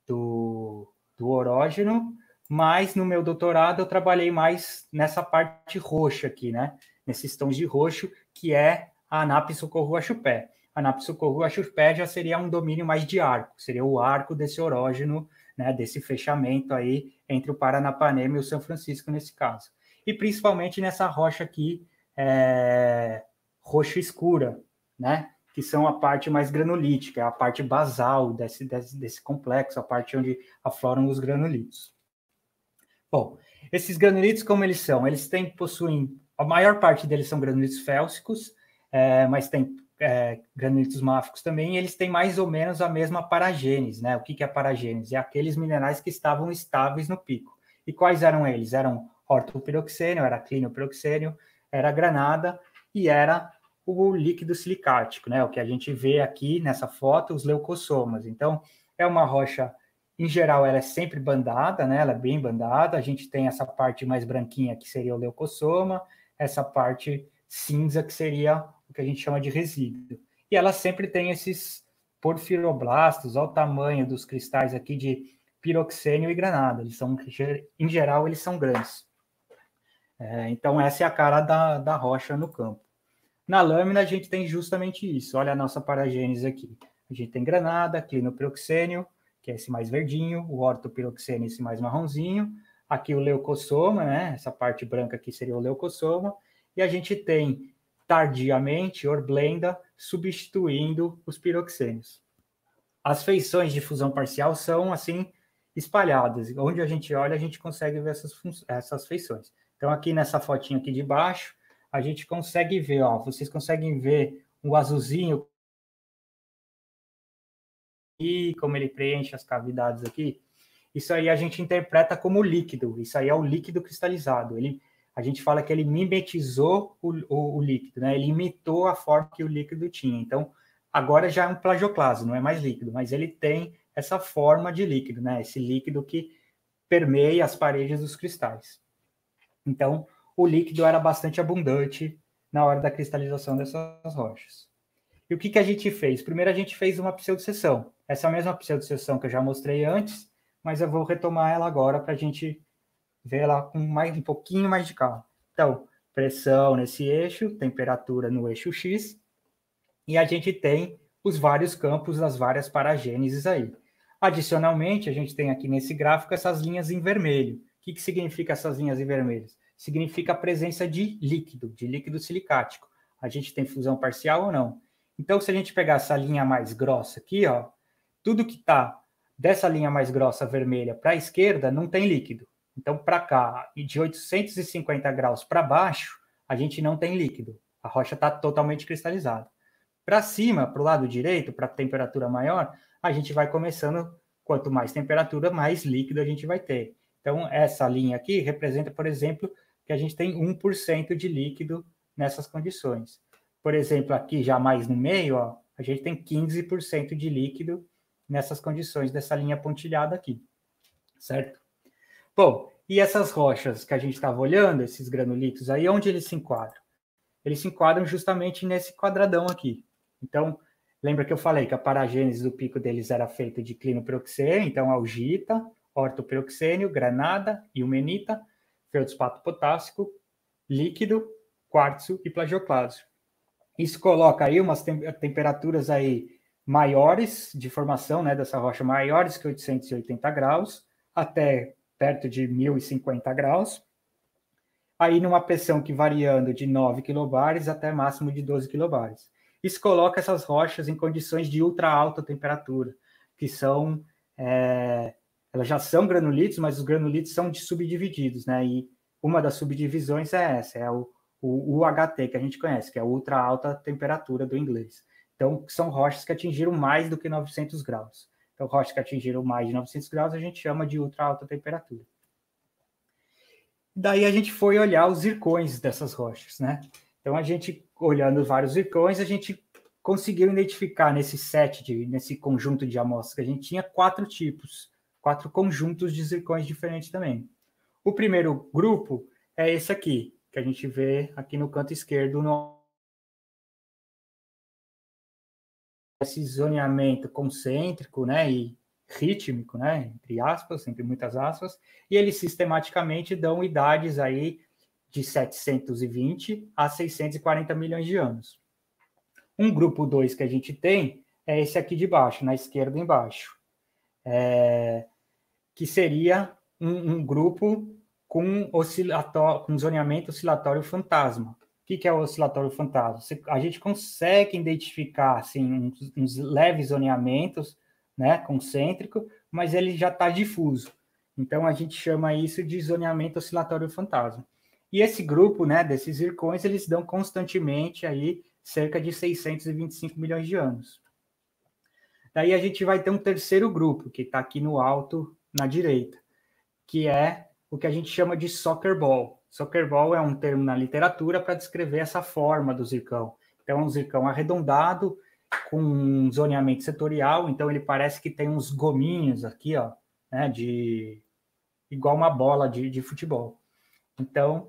do, do orógeno, mas no meu doutorado eu trabalhei mais nessa parte roxa aqui, né? Nesses tons de roxo, que é a Nappes Socorro Axupé. A Nappes Socorro Axupé já seria um domínio mais de arco, seria o arco desse orógeno, né, desse fechamento aí entre o Paranapanema e o São Francisco, nesse caso. E principalmente nessa rocha aqui, é, roxo escura, né, que são a parte mais granulítica, a parte basal desse, desse, desse complexo, a parte onde afloram os granulitos. Bom, esses granulitos, como eles são? Eles têm, possuem, a maior parte deles são granulitos félsicos, é, mas tem é, granulitos máficos também, e eles têm mais ou menos a mesma paragênese, né? O que, que é paragênese? É aqueles minerais que estavam estáveis no pico. E quais eram eles? Eram ortopiroxênio, era clinopyroxênio, era granada e era o líquido silicático, né? O que a gente vê aqui nessa foto, os leucossomas. Então, é uma rocha, em geral, ela é sempre bandada, né? Ela é bem bandada. A gente tem essa parte mais branquinha, que seria o leucossoma, essa parte cinza, que seria o que a gente chama de resíduo. E ela sempre tem esses porfiroblastos, ao tamanho dos cristais aqui de piroxênio e granada. Eles são, em geral, eles são grandes. É, então, essa é a cara da, da rocha no campo. Na lâmina, a gente tem justamente isso. Olha a nossa paragênese aqui. A gente tem granada, clinopyroxênio, que é esse mais verdinho, o ortopiroxênio, esse mais marronzinho. Aqui o leucossoma, né? Essa parte branca aqui seria o leucossoma. E a gente tem, tardiamente, horblenda, substituindo os piroxênios. As feições de fusão parcial são, assim, espalhadas. Onde a gente olha, a gente consegue ver essas, essas feições. Então, aqui nessa fotinha aqui de baixo, a gente consegue ver, ó, vocês conseguem ver o azulzinho e como ele preenche as cavidades aqui. Isso aí a gente interpreta como líquido. Isso aí é o líquido cristalizado. Ele, a gente fala que ele mimetizou o, o, o líquido, né? Ele imitou a forma que o líquido tinha. Então, agora já é um plagioclasto, não é mais líquido, mas ele tem essa forma de líquido, né? Esse líquido que permeia as paredes dos cristais. Então, o líquido era bastante abundante na hora da cristalização dessas rochas. E o que, que a gente fez? Primeiro, a gente fez uma pseudo-seção. Essa mesma pseudo-seção que eu já mostrei antes, mas eu vou retomar ela agora para a gente ver ela com mais, um pouquinho mais de calma. Então, pressão nesse eixo, temperatura no eixo X, e a gente tem os vários campos das várias paragêneses aí. Adicionalmente, a gente tem aqui nesse gráfico essas linhas em vermelho. O que, que significa essas linhas em vermelho? Significa a presença de líquido, de líquido silicático. A gente tem fusão parcial ou não. Então, se a gente pegar essa linha mais grossa aqui, ó, tudo que está dessa linha mais grossa vermelha para a esquerda, não tem líquido. Então, para cá, e de oitocentos e cinquenta graus para baixo, a gente não tem líquido. A rocha está totalmente cristalizada. Para cima, para o lado direito, para temperatura maior, a gente vai começando, quanto mais temperatura, mais líquido a gente vai ter. Então, essa linha aqui representa, por exemplo, que a gente tem um por cento de líquido nessas condições. Por exemplo, aqui já mais no meio, ó, a gente tem quinze por cento de líquido nessas condições dessa linha pontilhada aqui, certo? Bom, e essas rochas que a gente estava olhando, esses granulitos aí, onde eles se enquadram? Eles se enquadram justamente nesse quadradão aqui. Então, lembra que eu falei que a paragênese do pico deles era feita de clinopiroxênio, então augita, ortopiroxênio, granada, ilmenita, feldspato potássico, líquido, quartzo e plagioclásio. Isso coloca aí umas tem temperaturas aí maiores de formação, né, dessa rocha, maiores que oitocentos e oitenta graus, até perto de mil e cinquenta graus, aí numa pressão que variando de nove quilobares até máximo de doze quilobares. Isso coloca essas rochas em condições de ultra alta temperatura, que são, é, elas já são granulitos, mas os granulitos são de subdivididos, né, e uma das subdivisões é essa, é o, o U H T, que a gente conhece, que é ultra alta temperatura do inglês. Então, são rochas que atingiram mais do que novecentos graus. Então, rochas que atingiram mais de novecentos graus, a gente chama de ultra alta temperatura. Daí a gente foi olhar os zircões dessas rochas, né? Então, a gente, olhando vários zircões, a gente conseguiu identificar nesse set, de, nesse conjunto de amostras que a gente tinha, quatro tipos, quatro conjuntos de zircões diferentes também. O primeiro grupo é esse aqui, que a gente vê aqui no canto esquerdo, no esse zoneamento concêntrico, né, e rítmico, né, entre aspas, entre muitas aspas, e eles sistematicamente dão idades aí de setecentos e vinte a seiscentos e quarenta milhões de anos. Um grupo dois que a gente tem é esse aqui de baixo, na esquerda embaixo, é, que seria um, um grupo com, oscilatório, com zoneamento oscilatório fantasma. O que, que é o oscilatório fantasma? A gente consegue identificar assim, uns, uns leves zoneamentos, né, concêntrico, mas ele já está difuso. Então, a gente chama isso de zoneamento oscilatório fantasma. E esse grupo, né, desses zircões, eles dão constantemente aí cerca de seiscentos e vinte e cinco milhões de anos. Daí a gente vai ter um terceiro grupo, que está aqui no alto, na direita, que é o que a gente chama de soccer ball. Soccer ball é um termo na literatura para descrever essa forma do zircão. Então, é um zircão arredondado, com um zoneamento setorial, então ele parece que tem uns gominhos aqui, ó, né, de, igual uma bola de, de futebol. Então,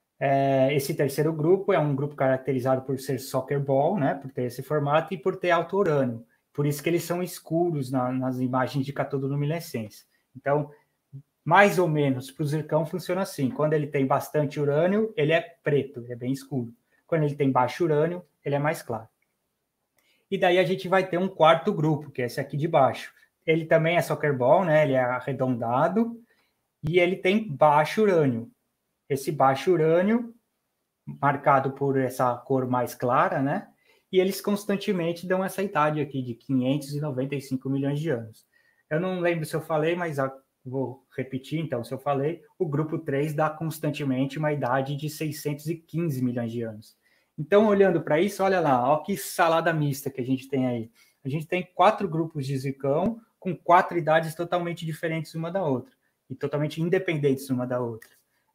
é, esse terceiro grupo é um grupo caracterizado por ser soccer ball, né, por ter esse formato e por ter alto urânio. Por isso que eles são escuros na, nas imagens de catodoluminescência. Então, mais ou menos, para o zircão funciona assim. Quando ele tem bastante urânio, ele é preto, ele é bem escuro. Quando ele tem baixo urânio, ele é mais claro. E daí a gente vai ter um quarto grupo, que é esse aqui de baixo. Ele também é soccer ball, né? Ele é arredondado e ele tem baixo urânio. Esse baixo urânio, marcado por essa cor mais clara, né? E eles constantemente dão essa idade aqui de quinhentos e noventa e cinco milhões de anos. Eu não lembro se eu falei, mas vou repetir, então, se eu falei, o grupo três dá constantemente uma idade de seiscentos e quinze milhões de anos. Então, olhando para isso, olha lá, olha que salada mista que a gente tem aí. A gente tem quatro grupos de zircão com quatro idades totalmente diferentes uma da outra e totalmente independentes uma da outra.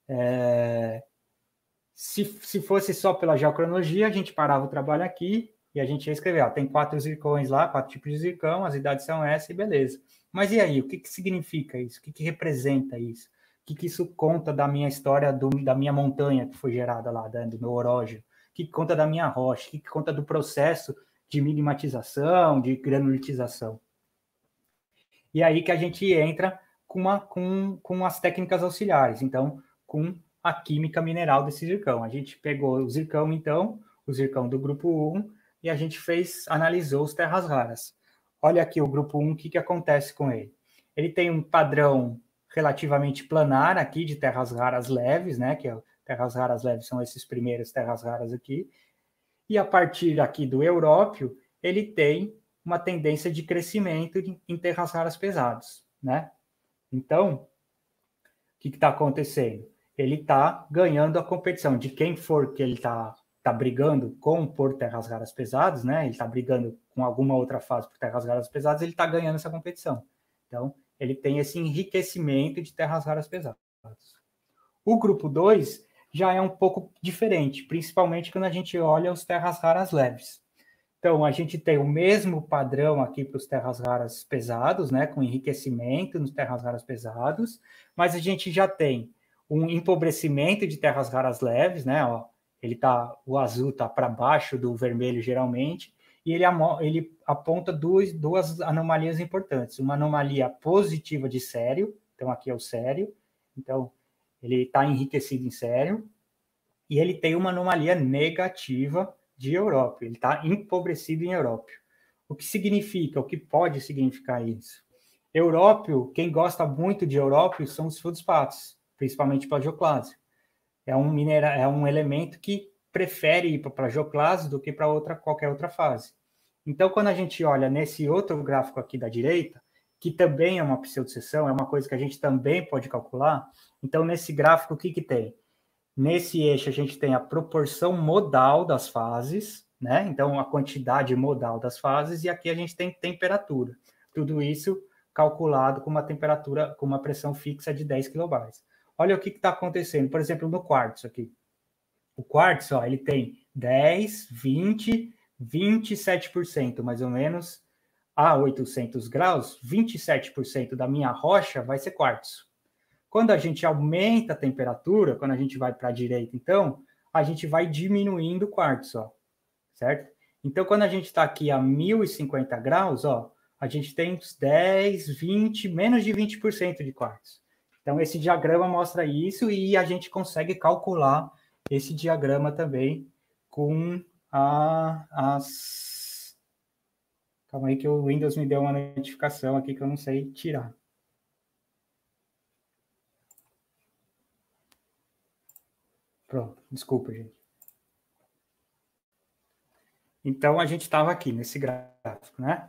É... Se, se fosse só pela geocronologia, a gente parava o trabalho aqui e a gente ia escrever, ó, tem quatro zircões lá, quatro tipos de zircão, as idades são essas e beleza. Mas e aí, o que, que significa isso? O que, que representa isso? O que, que isso conta da minha história, do, da minha montanha que foi gerada lá, do meu orógeno? O que, que conta da minha rocha? O que, que conta do processo de minimatização, de granulitização? E aí que a gente entra com, uma, com, com as técnicas auxiliares, então, com a química mineral desse zircão. A gente pegou o zircão, então, o zircão do grupo um, e a gente fez, analisou os terras raras. Olha aqui o grupo um, o que, que acontece com ele? Ele tem um padrão relativamente planar aqui de terras raras leves, né? Que é, terras raras leves são esses primeiros terras raras aqui. E a partir aqui do európio, ele tem uma tendência de crescimento em terras raras pesadas, né? Então, o que está acontecendo? Ele está ganhando a competição de quem for que ele está tá brigando com por terras raras pesadas, né? Ele está brigando com alguma outra fase por terras raras pesadas, ele está ganhando essa competição. Então, ele tem esse enriquecimento de terras raras pesadas. O grupo dois já é um pouco diferente, principalmente quando a gente olha os terras raras leves. Então, a gente tem o mesmo padrão aqui para os terras raras pesados, né, com enriquecimento nos terras raras pesados, mas a gente já tem um empobrecimento de terras raras leves, né, ó, ele tá, o azul está para baixo do vermelho geralmente, e ele, ele aponta duas, duas anomalias importantes, uma anomalia positiva de sério, então aqui é o sério, então ele está enriquecido em sério, e ele tem uma anomalia negativa de Europeu, ele está empobrecido em Europeu. O que significa, o que pode significar isso? Europeu, quem gosta muito de Europeu são os feldspatos, principalmente plagioclase. É um mineral, é um elemento que prefere ir para plagioclase do que para outra qualquer outra fase. Então, quando a gente olha nesse outro gráfico aqui da direita, que também é uma pseudo-seção, é uma coisa que a gente também pode calcular. Então, nesse gráfico, o que que tem? Nesse eixo, a gente tem a proporção modal das fases, né? Então, a quantidade modal das fases, e aqui a gente tem temperatura. Tudo isso calculado com uma temperatura, com uma pressão fixa de dez quilobares. Olha o que está acontecendo, por exemplo, no quartzo aqui. O quartzo, ó, ele tem dez, vinte, vinte e sete por cento, mais ou menos, a oitocentos graus, vinte e sete por cento da minha rocha vai ser quartzo. Quando a gente aumenta a temperatura, quando a gente vai para a direita, então, a gente vai diminuindo o quartzo, ó, certo? Então, quando a gente está aqui a mil e cinquenta graus, ó, a gente tem uns dez, vinte, menos de vinte por cento de quartzo. Então, esse diagrama mostra isso e a gente consegue calcular esse diagrama também com a, as... Calma aí que o Windows me deu uma notificação aqui que eu não sei tirar. Pronto, desculpa, gente. Então, a gente estava aqui nesse gráfico, né?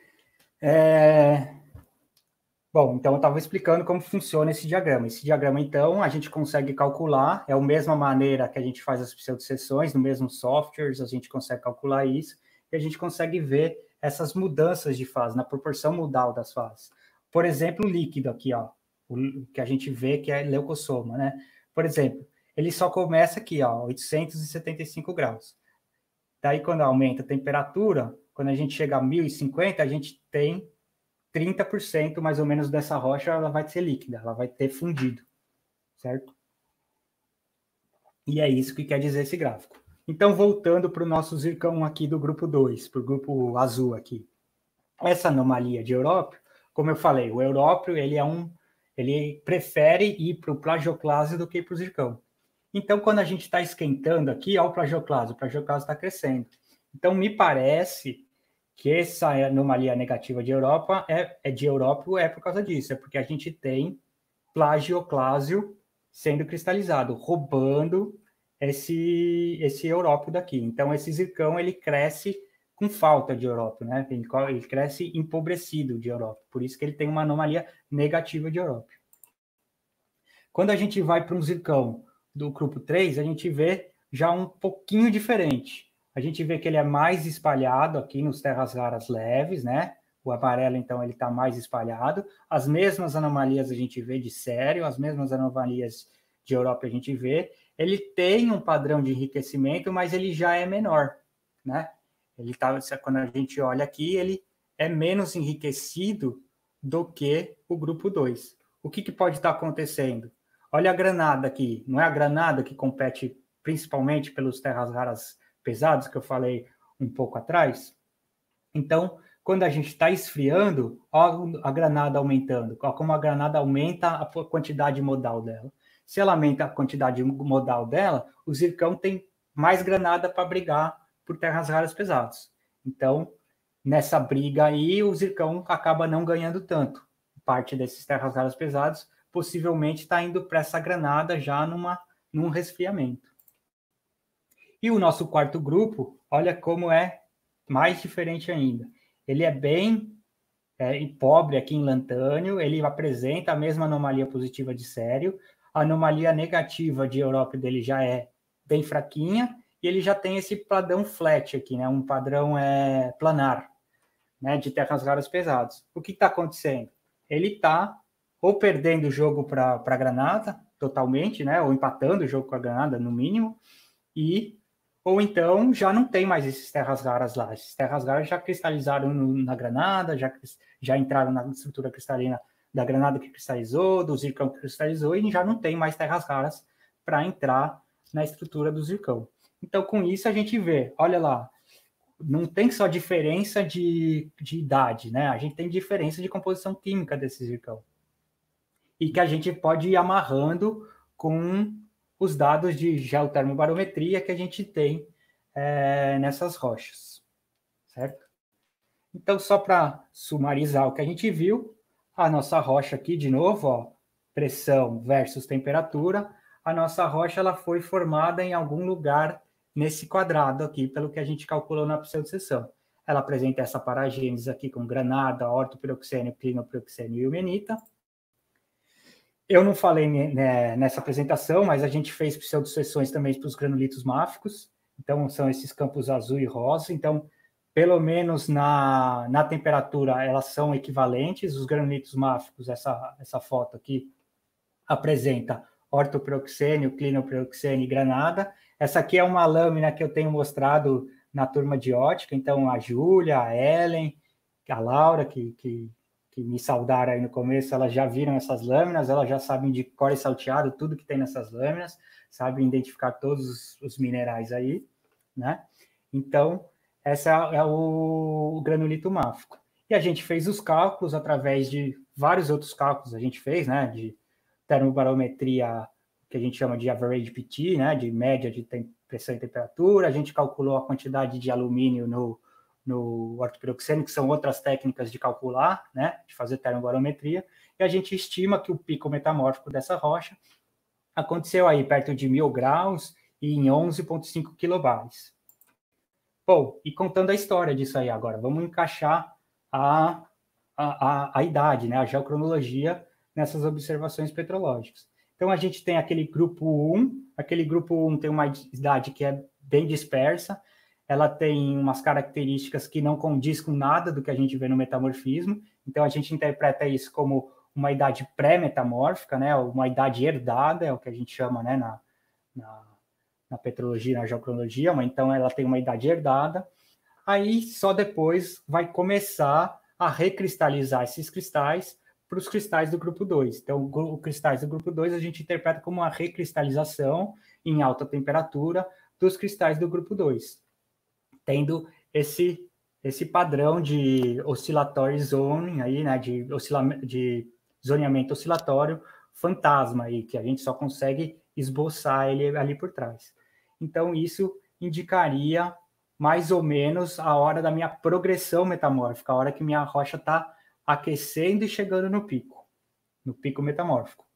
É... Bom, então eu estava explicando como funciona esse diagrama. Esse diagrama, então, a gente consegue calcular, é a mesma maneira que a gente faz as pseudo-seções, no mesmo softwares, a gente consegue calcular isso, e a gente consegue ver essas mudanças de fase, na proporção modal das fases. Por exemplo, o líquido aqui, ó, o que a gente vê que é leucossoma, né? Por exemplo, ele só começa aqui, ó, oitocentos e setenta e cinco graus. Daí, quando aumenta a temperatura, quando a gente chega a mil e cinquenta, a gente tem trinta por cento mais ou menos dessa rocha, ela vai ser líquida, ela vai ter fundido, certo? E é isso que quer dizer esse gráfico. Então, voltando para o nosso zircão aqui do grupo dois, para o grupo azul aqui. Essa anomalia de Europeu, como eu falei, o Europeu, ele é um, ele prefere ir para o plagioclase do que para o zircão. Então, quando a gente está esquentando aqui, ó, o plagioclase, o plagioclase está crescendo. Então, me parece que essa anomalia negativa de Europa é, é de Europeu é por causa disso, é porque a gente tem plagioclásio sendo cristalizado, roubando esse, esse Europeu daqui. Então, esse zircão, ele cresce com falta de Europeu, né? Ele, ele cresce empobrecido de Europeu, por isso que ele tem uma anomalia negativa de Europeu. Quando a gente vai para um zircão do grupo três, a gente vê já um pouquinho diferente. A gente vê que ele é mais espalhado aqui nos terras raras leves, né? O amarelo, então, ele está mais espalhado. As mesmas anomalias a gente vê de sério, as mesmas anomalias de Europa a gente vê. Ele tem um padrão de enriquecimento, mas ele já é menor, né? Ele tá, quando a gente olha aqui, ele é menos enriquecido do que o grupo dois. O que, que pode estar acontecendo? Olha a granada aqui. Não é a granada que compete principalmente pelos terras raras pesados, que eu falei um pouco atrás? Então, quando a gente está esfriando, ó a granada aumentando, ó como a granada aumenta a quantidade modal dela. Se ela aumenta a quantidade modal dela, o zircão tem mais granada para brigar por terras raras pesadas. Então, nessa briga aí, o zircão acaba não ganhando tanto. Parte desses terras raras pesadas possivelmente está indo para essa granada já numa, num resfriamento. E o nosso quarto grupo, olha como é mais diferente ainda. ele é bem é, pobre aqui em lantânio, ele apresenta a mesma anomalia positiva de Cério, a anomalia negativa de Europa dele já é bem fraquinha, e ele já tem esse padrão flat aqui, né? Um padrão é, planar, né? De terras raras pesadas. O que está acontecendo? Ele está ou perdendo o jogo para a Granada, totalmente, né? Ou empatando o jogo com a Granada, no mínimo, e ou então já não tem mais esses terras raras lá. Esses terras raras já cristalizaram no, na Granada, já, já entraram na estrutura cristalina da Granada que cristalizou, do Zircão que cristalizou, e já não tem mais terras raras para entrar na estrutura do Zircão. Então, com isso, a gente vê, olha lá, não tem só diferença de, de idade, né? A gente tem diferença de composição química desse Zircão. E que a gente pode ir amarrando com os dados de geotermobarometria que a gente tem é, nessas rochas, certo? Então, só para sumarizar o que a gente viu, a nossa rocha aqui, de novo, ó, pressão versus temperatura, a nossa rocha ela foi formada em algum lugar nesse quadrado aqui, pelo que a gente calculou na pseudo-seção. Ela apresenta essa paragênese aqui com granada, ortopiroxênio, clinopiroxênio e ilmenita. Eu não falei né, nessa apresentação, mas a gente fez pseudo-seções também para os granulitos máficos. Então, são esses campos azul e rosa. Então, pelo menos na, na temperatura, elas são equivalentes. Os granulitos máficos, essa, essa foto aqui, apresenta ortopiroxênio, clinopiroxênio e granada. Essa aqui é uma lâmina que eu tenho mostrado na turma de ótica. Então, a Júlia, a Ellen, a Laura, que... que que me saudaram aí no começo, elas já viram essas lâminas, elas já sabem de cor e salteado, tudo que tem nessas lâminas, sabem identificar todos os, os minerais aí, né? Então, esse é, é o, o granulito máfico. E a gente fez os cálculos através de vários outros cálculos, a gente fez, né? De termobarometria, que a gente chama de average P T, né? De média de pressão e temperatura, a gente calculou a quantidade de alumínio no no ortopiroxênio, que são outras técnicas de calcular, né, de fazer termobarometria, e a gente estima que o pico metamórfico dessa rocha aconteceu aí perto de mil graus e em onze vírgula cinco quilobares. Bom, e contando a história disso aí agora, vamos encaixar a, a, a, a idade, né, a geocronologia nessas observações petrológicas. Então, a gente tem aquele grupo um, aquele grupo um tem uma idade que é bem dispersa, ela tem umas características que não condiz com nada do que a gente vê no metamorfismo, então a gente interpreta isso como uma idade pré-metamórfica, né, uma idade herdada, é o que a gente chama, né, na, na, na petrologia, na geocronologia, mas então ela tem uma idade herdada, aí só depois vai começar a recristalizar esses cristais para os cristais do grupo dois. Então, os cristais do grupo dois a gente interpreta como uma recristalização em alta temperatura dos cristais do grupo dois. Tendo esse, esse padrão de oscillatory zoning, aí, né, de, de zoneamento oscilatório fantasma, aí, que a gente só consegue esboçar ele ali por trás. Então, isso indicaria mais ou menos a hora da minha progressão metamórfica, a hora que minha rocha está aquecendo e chegando no pico, no pico metamórfico.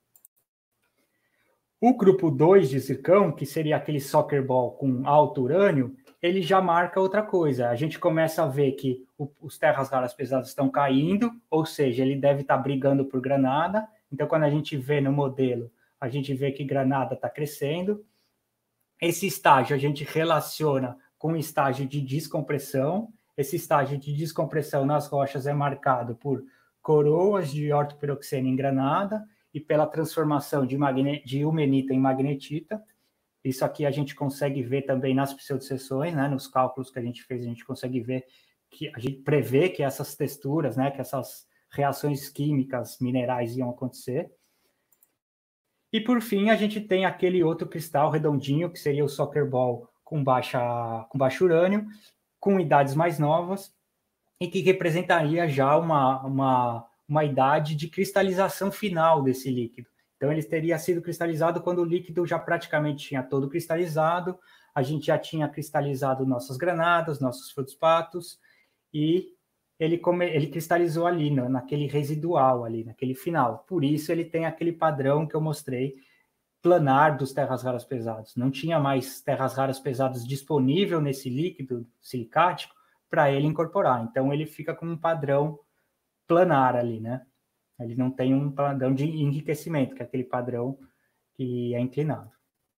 O grupo dois de zircão, que seria aquele soccer ball com alto urânio, ele já marca outra coisa. A gente começa a ver que o, os terras raras pesadas estão caindo, ou seja, ele deve estar brigando por granada. Então, quando a gente vê no modelo, a gente vê que granada está crescendo. Esse estágio a gente relaciona com o estágio de descompressão. Esse estágio de descompressão nas rochas é marcado por coroas de ortopiroxênio em granada e pela transformação de, magne... de ilmenita em magnetita. Isso aqui a gente consegue ver também nas pseudo-seções, né? Nos cálculos que a gente fez, a gente consegue ver que a gente prevê que essas texturas, né? Que essas reações químicas, minerais iam acontecer. E, por fim, a gente tem aquele outro cristal redondinho, que seria o soccer ball com, baixa, com baixo urânio, com idades mais novas, e que representaria já uma, uma, uma idade de cristalização final desse líquido. Então, ele teria sido cristalizado quando o líquido já praticamente tinha todo cristalizado, a gente já tinha cristalizado nossas granadas, nossos feldspátos, e ele, come, ele cristalizou ali, no, naquele residual ali, naquele final. Por isso, ele tem aquele padrão que eu mostrei, planar dos terras raras pesadas. Não tinha mais terras raras pesadas disponível nesse líquido silicático, para ele incorporar. Então, ele fica com um padrão planar ali, né? Ele não tem um padrão de enriquecimento, que é aquele padrão que é inclinado.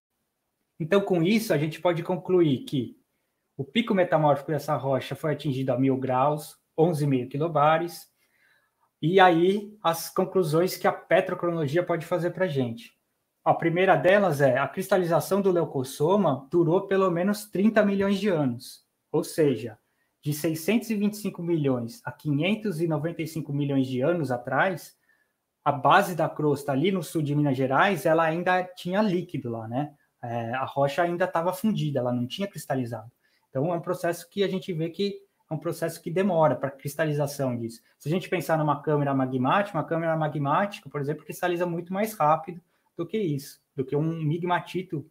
Então, com isso, a gente pode concluir que o pico metamórfico dessa rocha foi atingido a mil graus, onze vírgula cinco quilobares, e aí as conclusões que a petrocronologia pode fazer para a gente. A primeira delas é a cristalização do leucossoma durou pelo menos trinta milhões de anos, ou seja, de seiscentos e vinte e cinco milhões a quinhentos e noventa e cinco milhões de anos atrás, a base da crosta ali no sul de Minas Gerais, ela ainda tinha líquido lá, né? É, a rocha ainda estava fundida, ela não tinha cristalizado. Então, é um processo que a gente vê que é um processo que demora para a cristalização disso. Se a gente pensar numa câmara magmática, uma câmara magmática, por exemplo, cristaliza muito mais rápido do que isso, do que um migmatito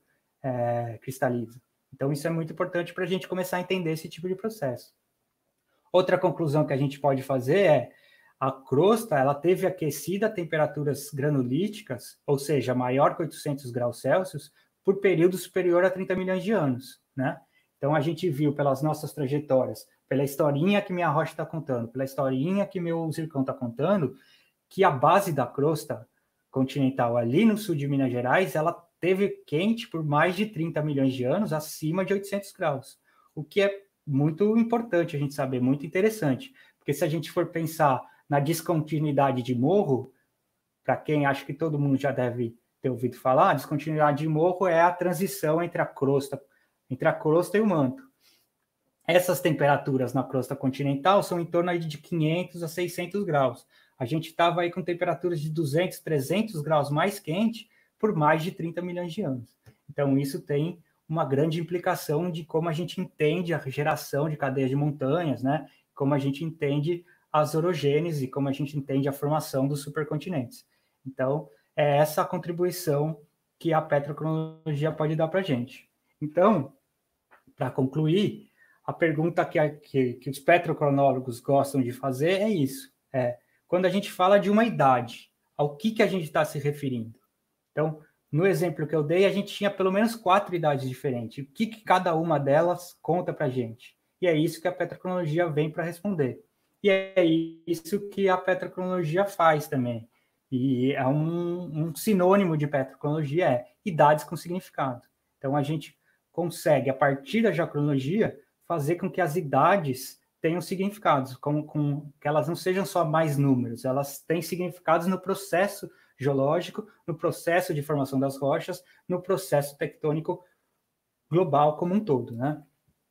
é, cristaliza. Então, isso é muito importante para a gente começar a entender esse tipo de processo. Outra conclusão que a gente pode fazer é a crosta ela teve aquecida a temperaturas granulíticas, ou seja, maior que oitocentos graus Celsius, por período superior a trinta milhões de anos, né? Então, a gente viu pelas nossas trajetórias, pela historinha que minha rocha está contando, pela historinha que meu zircão está contando, que a base da crosta continental ali no sul de Minas Gerais, ela teve quente por mais de trinta milhões de anos, acima de oitocentos graus, o que é muito importante a gente saber, muito interessante, porque se a gente for pensar na descontinuidade de morro, para quem acho que todo mundo já deve ter ouvido falar, a descontinuidade de morro é a transição entre a crosta, entre a crosta e o manto. Essas temperaturas na crosta continental são em torno de quinhentos a seiscentos graus. A gente estava aí com temperaturas de duzentos, trezentos graus mais quente por mais de trinta milhões de anos. Então, isso tem uma grande implicação de como a gente entende a geração de cadeias de montanhas, né? Como a gente entende as orogênese, como a gente entende a formação dos supercontinentes. Então, é essa a contribuição que a petrocronologia pode dar para a gente. Então, para concluir, a pergunta que, a, que, que os petrocronólogos gostam de fazer é isso. É, quando a gente fala de uma idade, ao que, que a gente está se referindo? Então, no exemplo que eu dei, a gente tinha pelo menos quatro idades diferentes. O que, que cada uma delas conta para a gente? E é isso que a petrocronologia vem para responder. E é isso que a petrocronologia faz também. E é um, um sinônimo de petrocronologia, é idades com significado. Então, a gente consegue, a partir da geocronologia, fazer com que as idades tenham significados, com, com, que elas não sejam só mais números, elas têm significados no processo geológico, no processo de formação das rochas, no processo tectônico global como um todo, né?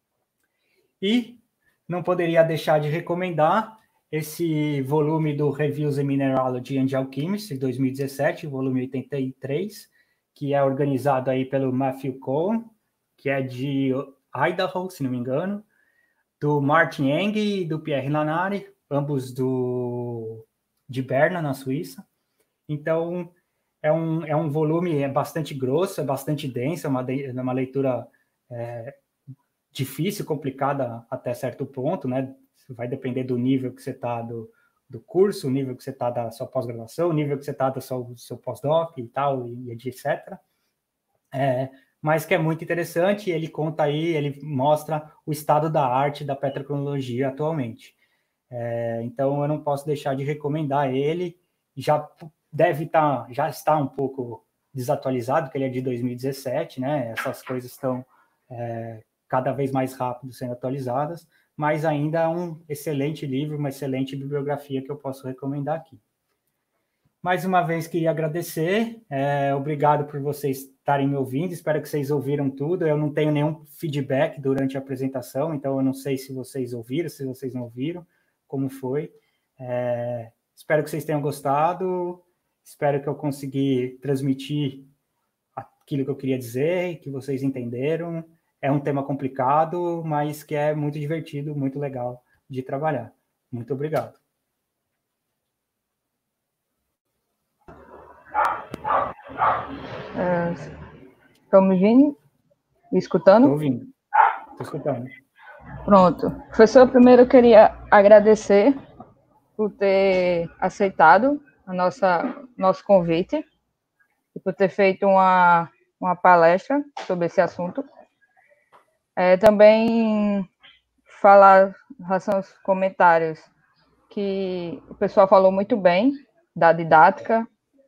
E não poderia deixar de recomendar esse volume do Reviews in Mineralogy and Geochemistry, de dois mil e dezessete, volume oitenta e três, que é organizado aí pelo Matthew Cohen, que é de Idaho, se não me engano, do Martin Eng e do Pierre Lanari, ambos do, de Berna, na Suíça. Então, é um, é um volume é bastante grosso, é bastante denso, é uma, é uma leitura é, difícil, complicada até certo ponto, né? Vai depender do nível que você está do, do curso, o nível que você está da sua pós-graduação, o nível que você está do seu, seu pós-doc e tal, e etcétera. É, mas que é muito interessante, ele conta aí, ele mostra o estado da arte da petrocronologia atualmente. É, então, eu não posso deixar de recomendar ele, já deve estar, tá, já está um pouco desatualizado, porque ele é de dois mil e dezessete, né? Essas coisas estão é, cada vez mais rápido sendo atualizadas, mas ainda é um excelente livro, uma excelente bibliografia que eu posso recomendar aqui. Mais uma vez, queria agradecer, é, obrigado por vocês estarem me ouvindo, espero que vocês ouviram tudo, eu não tenho nenhum feedback durante a apresentação, então eu não sei se vocês ouviram, se vocês não ouviram, como foi. É, espero que vocês tenham gostado, espero que eu consegui transmitir aquilo que eu queria dizer, que vocês entenderam. É um tema complicado, mas que é muito divertido, muito legal de trabalhar. Muito obrigado. Estão me ouvindo? Me escutando? Estou ouvindo. Estou escutando. Pronto. Professor, primeiro eu queria agradecer por ter aceitado a nossa nosso convite e por ter feito uma, uma palestra sobre esse assunto. É, também falar em relação aos comentários, que o pessoal falou muito bem da didática,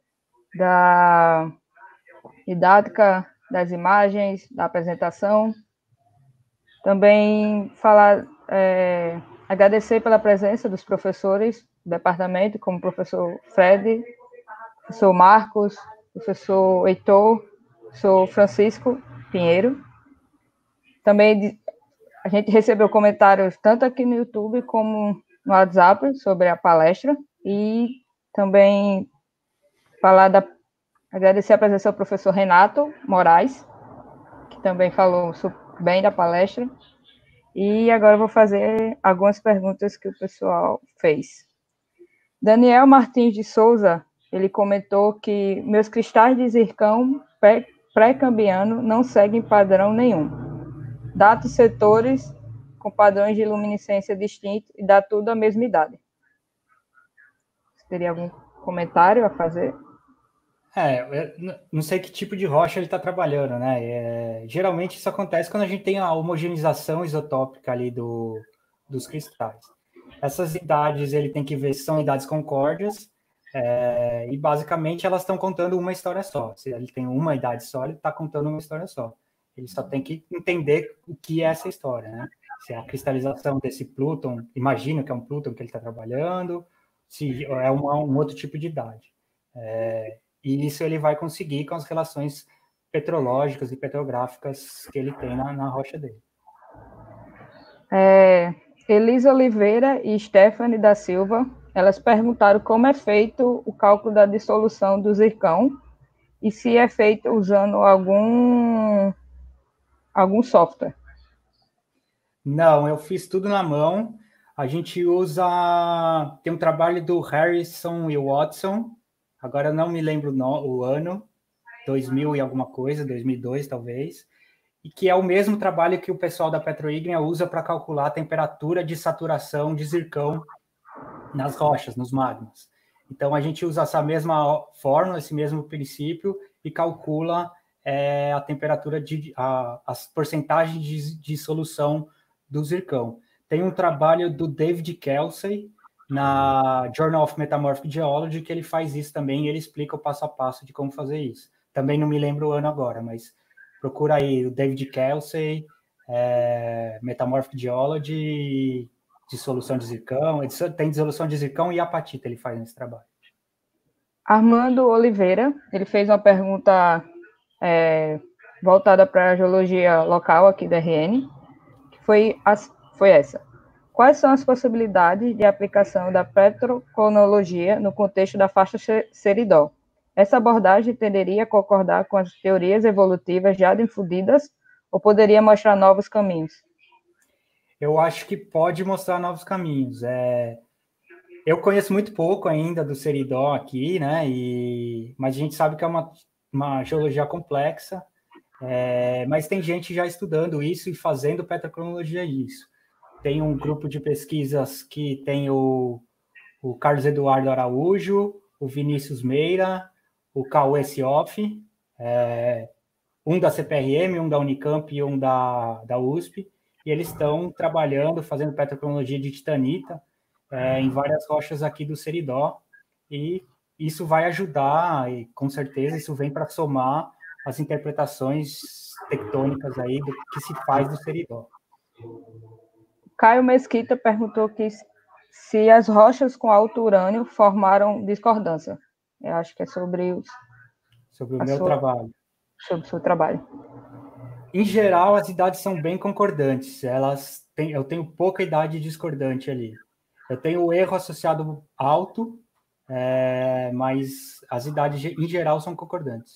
da didática das imagens, da apresentação. Também falar, é, agradecer pela presença dos professores do departamento, como o professor Fred, professor Marcos, professor Heitor, professor Francisco Pinheiro. Também a gente recebeu comentários tanto aqui no YouTube como no WhatsApp sobre a palestra, e também falar da, agradecer a presença do professor Renato Moraes, que também falou bem da palestra. E agora eu vou fazer algumas perguntas que o pessoal fez. Daniel Martins de Souza, ele comentou que meus cristais de zircão pré-cambiano não seguem padrão nenhum. Dados setores com padrões de luminescência distintos e dá tudo a mesma idade. Você teria algum comentário a fazer? É, eu não sei que tipo de rocha ele está trabalhando, né? É, geralmente isso acontece quando a gente tem a homogeneização isotópica ali do, dos cristais. Essas idades ele tem que ver se são idades concórdias, é, e basicamente elas estão contando uma história só. Se ele tem uma idade só, ele está contando uma história só. Ele só tem que entender o que é essa história, né? Se é a cristalização desse Plúton, imagino que é um Plúton que ele está trabalhando, se é uma, um outro tipo de idade. É, e isso ele vai conseguir com as relações petrológicas e petrográficas que ele tem na, na rocha dele. É, Elisa Oliveira e Stephanie da Silva, elas perguntaram como é feito o cálculo da dissolução do zircão e se é feito usando algum, algum software. Não, eu fiz tudo na mão. A gente usa... Tem um trabalho do Harrison e Watson, agora não me lembro no, o ano, dois mil e alguma coisa, dois mil e dois talvez, e que é o mesmo trabalho que o pessoal da Petroignia usa para calcular a temperatura de saturação de zircão nas rochas, nos magmas. Então, a gente usa essa mesma fórmula, esse mesmo princípio, e calcula é, a temperatura, de, a, as porcentagens de, de solução do zircão. Tem um trabalho do David Kelsey, na Journal of Metamorphic Geology, que ele faz isso também, e ele explica o passo a passo de como fazer isso. Também não me lembro o ano agora, mas procura aí o David Kelsey, é, Metamorphic Geology, dissolução de zircão, tem dissolução de zircão e apatita ele faz nesse trabalho. Armando Oliveira, ele fez uma pergunta é, voltada para a geologia local aqui da R N, que foi, as, foi essa. Quais são as possibilidades de aplicação da petrocronologia no contexto da faixa Seridó? Essa abordagem tenderia a concordar com as teorias evolutivas já difundidas ou poderia mostrar novos caminhos? Eu acho que pode mostrar novos caminhos. É... Eu conheço muito pouco ainda do Seridó aqui, né? E... Mas a gente sabe que é uma, uma geologia complexa, é... mas tem gente já estudando isso e fazendo petrocronologia isso. Tem um grupo de pesquisas que tem o, o Carlos Eduardo Araújo, o Vinícius Meira, o Cauê Sioff, é, um da C P R M, um da Unicamp e um da, da U S P, e eles estão trabalhando, fazendo petrocronologia de titanita é, em várias rochas aqui do Seridó, e isso vai ajudar, e com certeza isso vem para somar as interpretações tectônicas aí do que se faz do Seridó. Caio Mesquita perguntou que se as rochas com alto urânio formaram discordância. Eu acho que é sobre os, sobre o meu sua, trabalho. Sobre o seu trabalho. Em geral, as idades são bem concordantes. Elas têm, eu tenho pouca idade discordante ali. Eu tenho o erro associado alto, é, mas as idades em geral são concordantes.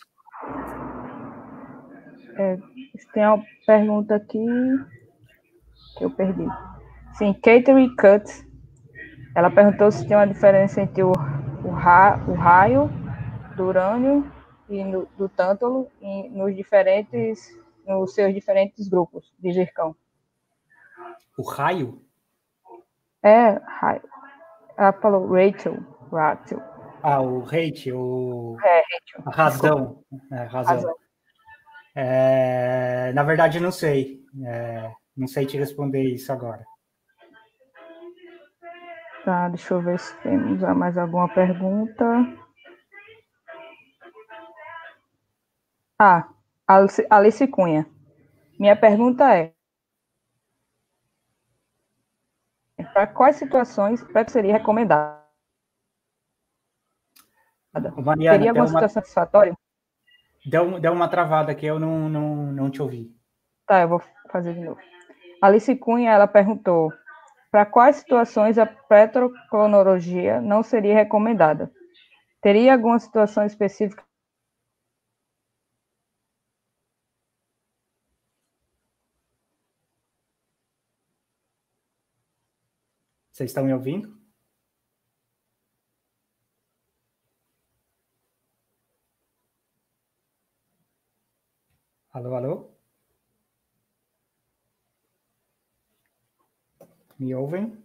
É, tem uma pergunta aqui que eu perdi. Sim, Catherine Cut, ela perguntou se tem uma diferença entre o, o, ra, o raio do urânio e no, do tântalo e nos diferentes, nos seus diferentes grupos de zircão. O raio? É, raio. Ela falou Rachel. Rachel. Ah, o rate, o... É, Rachel. A razão. É, razão. razão. É, na verdade, não sei. É, não sei te responder isso agora. Tá, deixa eu ver se temos mais alguma pergunta. Ah, Alice, Alice Cunha. Minha pergunta é: para quais situações PrEP seria recomendada? Mariana, Teria alguma uma, situação satisfatória? Deu, deu uma travada aqui, eu não, não, não te ouvi. Tá, eu vou fazer de novo. Alice Cunha, ela perguntou: para quais situações a petroclonologia não seria recomendada? Teria alguma situação específica? Vocês estão me ouvindo? Alô, alô? Me ouvem?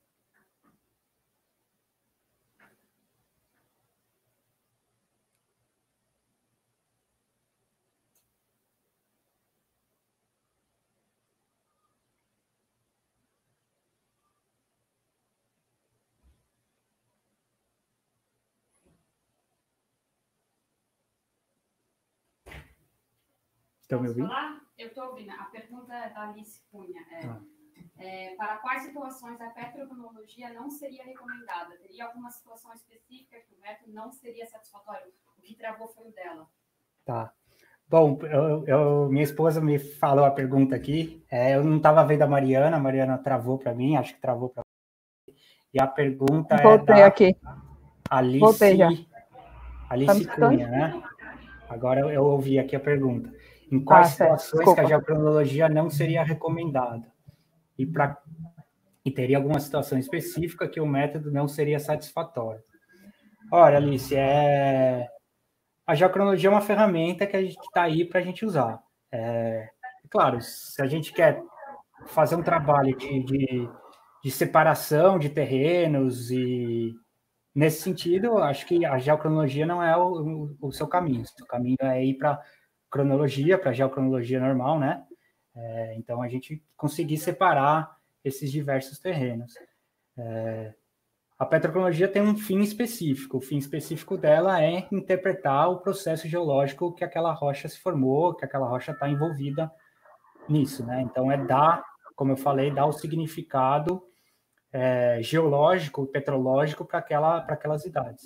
Estão me ouvindo? Falar? Eu estou ouvindo. A pergunta é da Alice Cunha. É, ah. é, para quais situações a petrocronologia não seria recomendada? Teria alguma situação específica que o método não seria satisfatório? O que travou foi o dela. Tá. Bom, eu, eu, minha esposa me falou a pergunta aqui. É, eu não estava vendo a Mariana, a Mariana travou para mim, acho que travou para mim. E a pergunta Voltei é da aqui. Alice, Voltei já. Alice tá Cunha, né? Agora eu, eu ouvi aqui a pergunta. Em quais ah, situações que a geocronologia não seria recomendada? E, pra, e teria alguma situação específica que o método não seria satisfatório? Olha, Alice, é... a geocronologia é uma ferramenta que a gente está aí para a gente usar. É... Claro, se a gente quer fazer um trabalho de, de, de separação de terrenos e nesse sentido, acho que a geocronologia não é o, o, o seu caminho. O seu caminho é ir para cronologia, para geocronologia normal, né? É, então, a gente conseguir separar esses diversos terrenos. É, a petrocronologia tem um fim específico. O fim específico dela é interpretar o processo geológico que aquela rocha se formou, que aquela rocha está envolvida nisso, né? Então, é dar, como eu falei, dar o significado é, geológico, petrológico para aquela, para aquelas idades.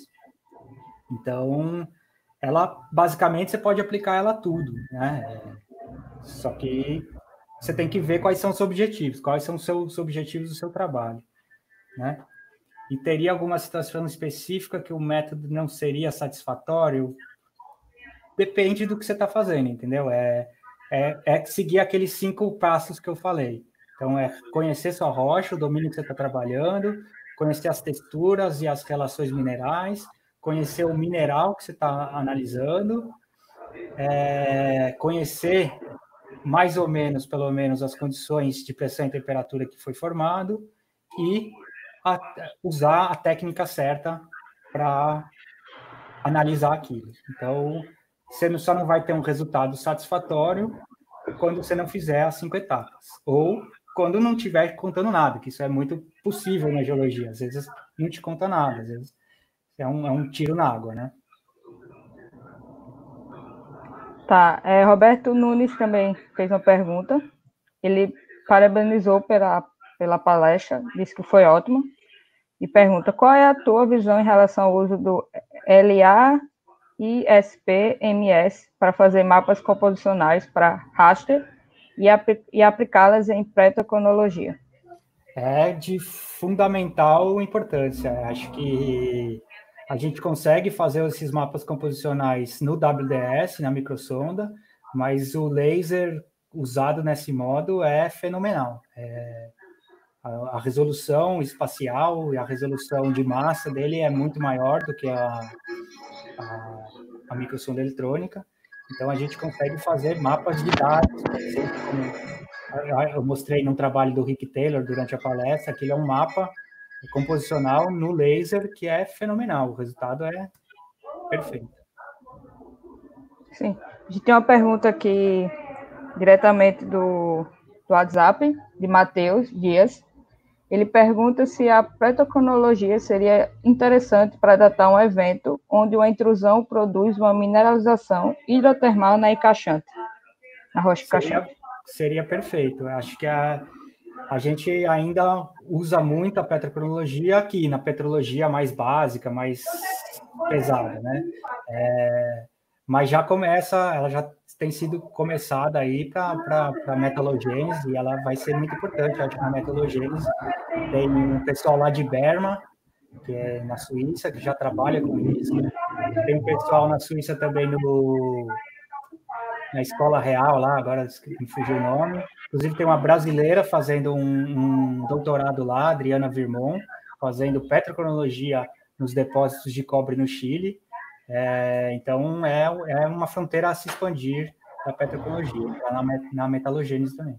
Então, ela, basicamente, você pode aplicar ela a tudo, né? Só que você tem que ver quais são os objetivos, quais são os seus objetivos do seu trabalho, né? E teria alguma situação específica que o método não seria satisfatório? Depende do que você está fazendo, entendeu? É, é, é seguir aqueles cinco passos que eu falei. Então, é conhecer sua rocha, o domínio que você está trabalhando, conhecer as texturas e as relações minerais, conhecer o mineral que você está analisando, é, conhecer mais ou menos, pelo menos, as condições de pressão e temperatura que foi formado e a, usar a técnica certa para analisar aquilo. Então, você só não vai ter um resultado satisfatório quando você não fizer as cinco etapas. Ou quando não estiver contando nada, que isso é muito possível na geologia. Às vezes não te conta nada, às vezes é um, é um tiro na água, né? Tá, é, Roberto Nunes também fez uma pergunta. Ele parabenizou pela, pela palestra, disse que foi ótima, e pergunta: qual é a tua visão em relação ao uso do L A I S P M S para fazer mapas composicionais para raster e, e aplicá-las em petrocronologia? É de fundamental importância. Acho que a gente consegue fazer esses mapas composicionais no W D S, na microsonda, mas o laser usado nesse modo é fenomenal. É, a, a resolução espacial e a resolução de massa dele é muito maior do que a, a, a microsonda eletrônica. Então, a gente consegue fazer mapas de dados, por exemplo, como eu mostrei num trabalho do Rick Taylor durante a palestra, que ele é um mapa composicional no laser que é fenomenal. O resultado é perfeito. Sim. A gente tem uma pergunta aqui diretamente do, do WhatsApp, de Matheus Dias. Ele pergunta se a petrocronologia seria interessante para datar um evento onde uma intrusão produz uma mineralização hidrotermal na encaixante, na rocha Seria, encaixante. seria perfeito. Acho que a, a gente ainda usa muito a petrocronologia aqui, na petrologia mais básica, mais pesada, né? É, mas já começa, ela já tem sido começada aí para a metalogênese, e ela vai ser muito importante, acho, na metalogênese. Tem um pessoal lá de Berma, que é na Suíça, que já trabalha com isso. Tem um pessoal na Suíça também no, na Escola Real, lá, agora me fugiu o nome. Inclusive, tem uma brasileira fazendo um, um doutorado lá, Adriana Virmon, fazendo petrocronologia nos depósitos de cobre no Chile. É, então, é, é uma fronteira a se expandir da petrocronologia, na, na metalogênese também.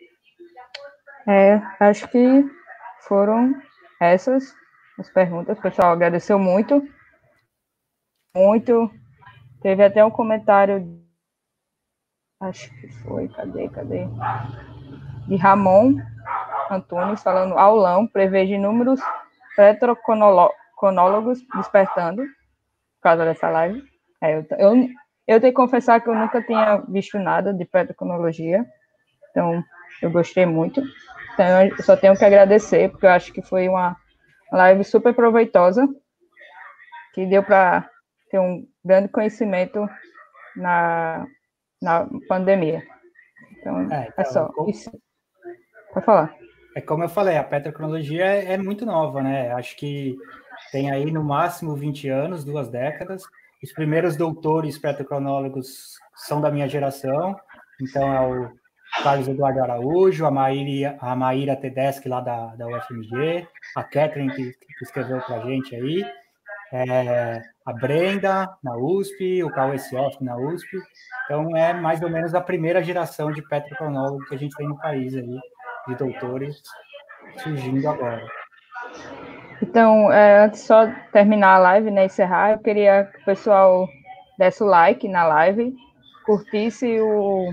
É, acho que foram essas as perguntas. O pessoal agradeceu muito. Muito. Teve até um comentário, acho que foi, cadê, cadê? De Ramon Antunes, falando aulão, prevejo inúmeros petroconólogos despertando, por causa dessa live. É, eu, eu, eu tenho que confessar que eu nunca tinha visto nada de petroconologia, então eu gostei muito. Então eu só tenho que agradecer, porque eu acho que foi uma live super proveitosa, que deu para ter um grande conhecimento na, na pandemia. Então, é, então, é só como, isso. Pode falar. É como eu falei, a petrocronologia é, é muito nova, né? Acho que tem aí no máximo vinte anos, duas décadas. Os primeiros doutores petrocronólogos são da minha geração, então é o Carlos Eduardo Araújo, a Maíra, a Maíra Tedeschi, lá da, da U F M G, a Catherine, que, que escreveu para a gente aí, é, a Brenda, na U S P, o Cauê Sioff, na U S P. Então, é mais ou menos a primeira geração de petrocronólogos que a gente tem no país aí, de doutores surgindo agora. Então, é, antes só terminar a live, né, encerrar, eu queria que o pessoal desse o like na live, curtisse o,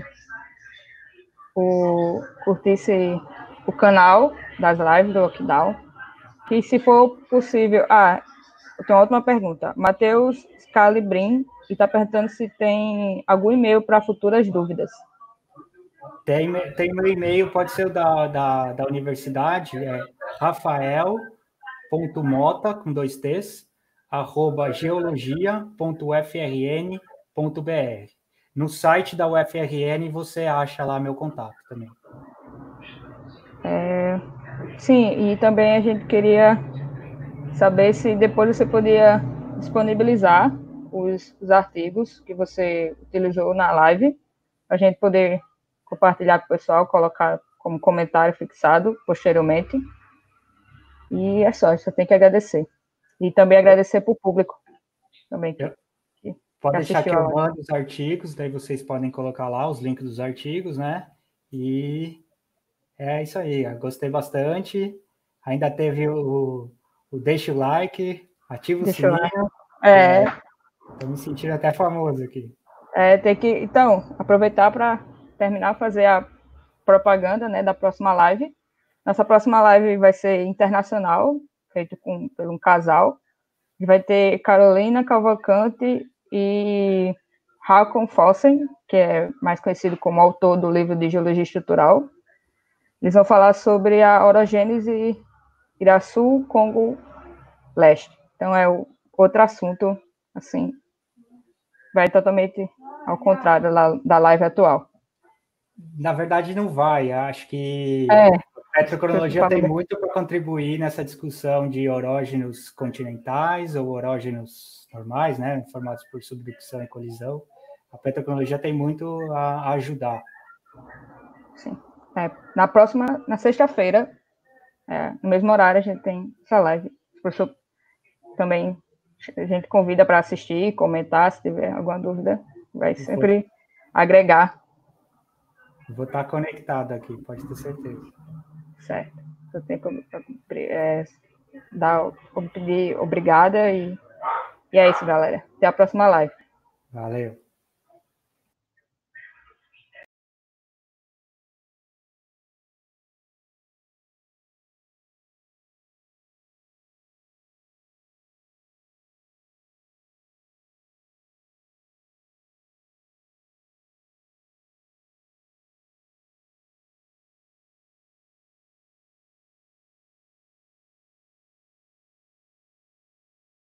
o curtisse o canal das lives do Lockdown, que se for possível... Ah, eu tenho uma última pergunta. Matheus Scalibrin está perguntando se tem algum e-mail para futuras dúvidas. Tem, tem meu e-mail, pode ser o da, da, da universidade, é rafael.mota, com dois T's, arroba geologia ponto u f r n ponto b r. No site da U F R N você acha lá meu contato também. É, sim, e também a gente queria saber se depois você podia disponibilizar os, os artigos que você utilizou na live, para a gente poder compartilhar com o pessoal, colocar como comentário fixado posteriormente. E é só, só tem que agradecer. E também agradecer para o público também. Que, que Pode deixar que eu mando os artigos, daí vocês podem colocar lá os links dos artigos, né? E é isso aí, eu gostei bastante. Ainda teve o, o deixa o like, ativa o Deixa sininho. É. Estou me sentindo até famoso aqui. É, tem que, então, aproveitar para terminar, fazer a propaganda, né, da próxima live. Nossa próxima live vai ser internacional, feito com, por um casal. Vai ter Carolina Cavalcante e Hakon Fossen, que é mais conhecido como autor do livro de Geologia Estrutural. Eles vão falar sobre a orogênese Iraçu-Congo Leste. Então, é o outro assunto, assim, vai totalmente ao contrário da live atual. Na verdade, não vai. Acho que é, a petrocronologia tem muito para contribuir nessa discussão de orógenos continentais ou orógenos normais, né, formados por subducção e colisão. A petrocronologia tem muito a ajudar. Sim. É, na próxima, na sexta-feira, é, no mesmo horário, a gente tem essa live. O professor também a gente convida para assistir, comentar, se tiver alguma dúvida, vai sempre vou, agregar. Vou estar conectado aqui, pode ter certeza. Certo. Eu tenho que é, dar, pedir obrigada e, e é isso, galera. Até a próxima live. Valeu.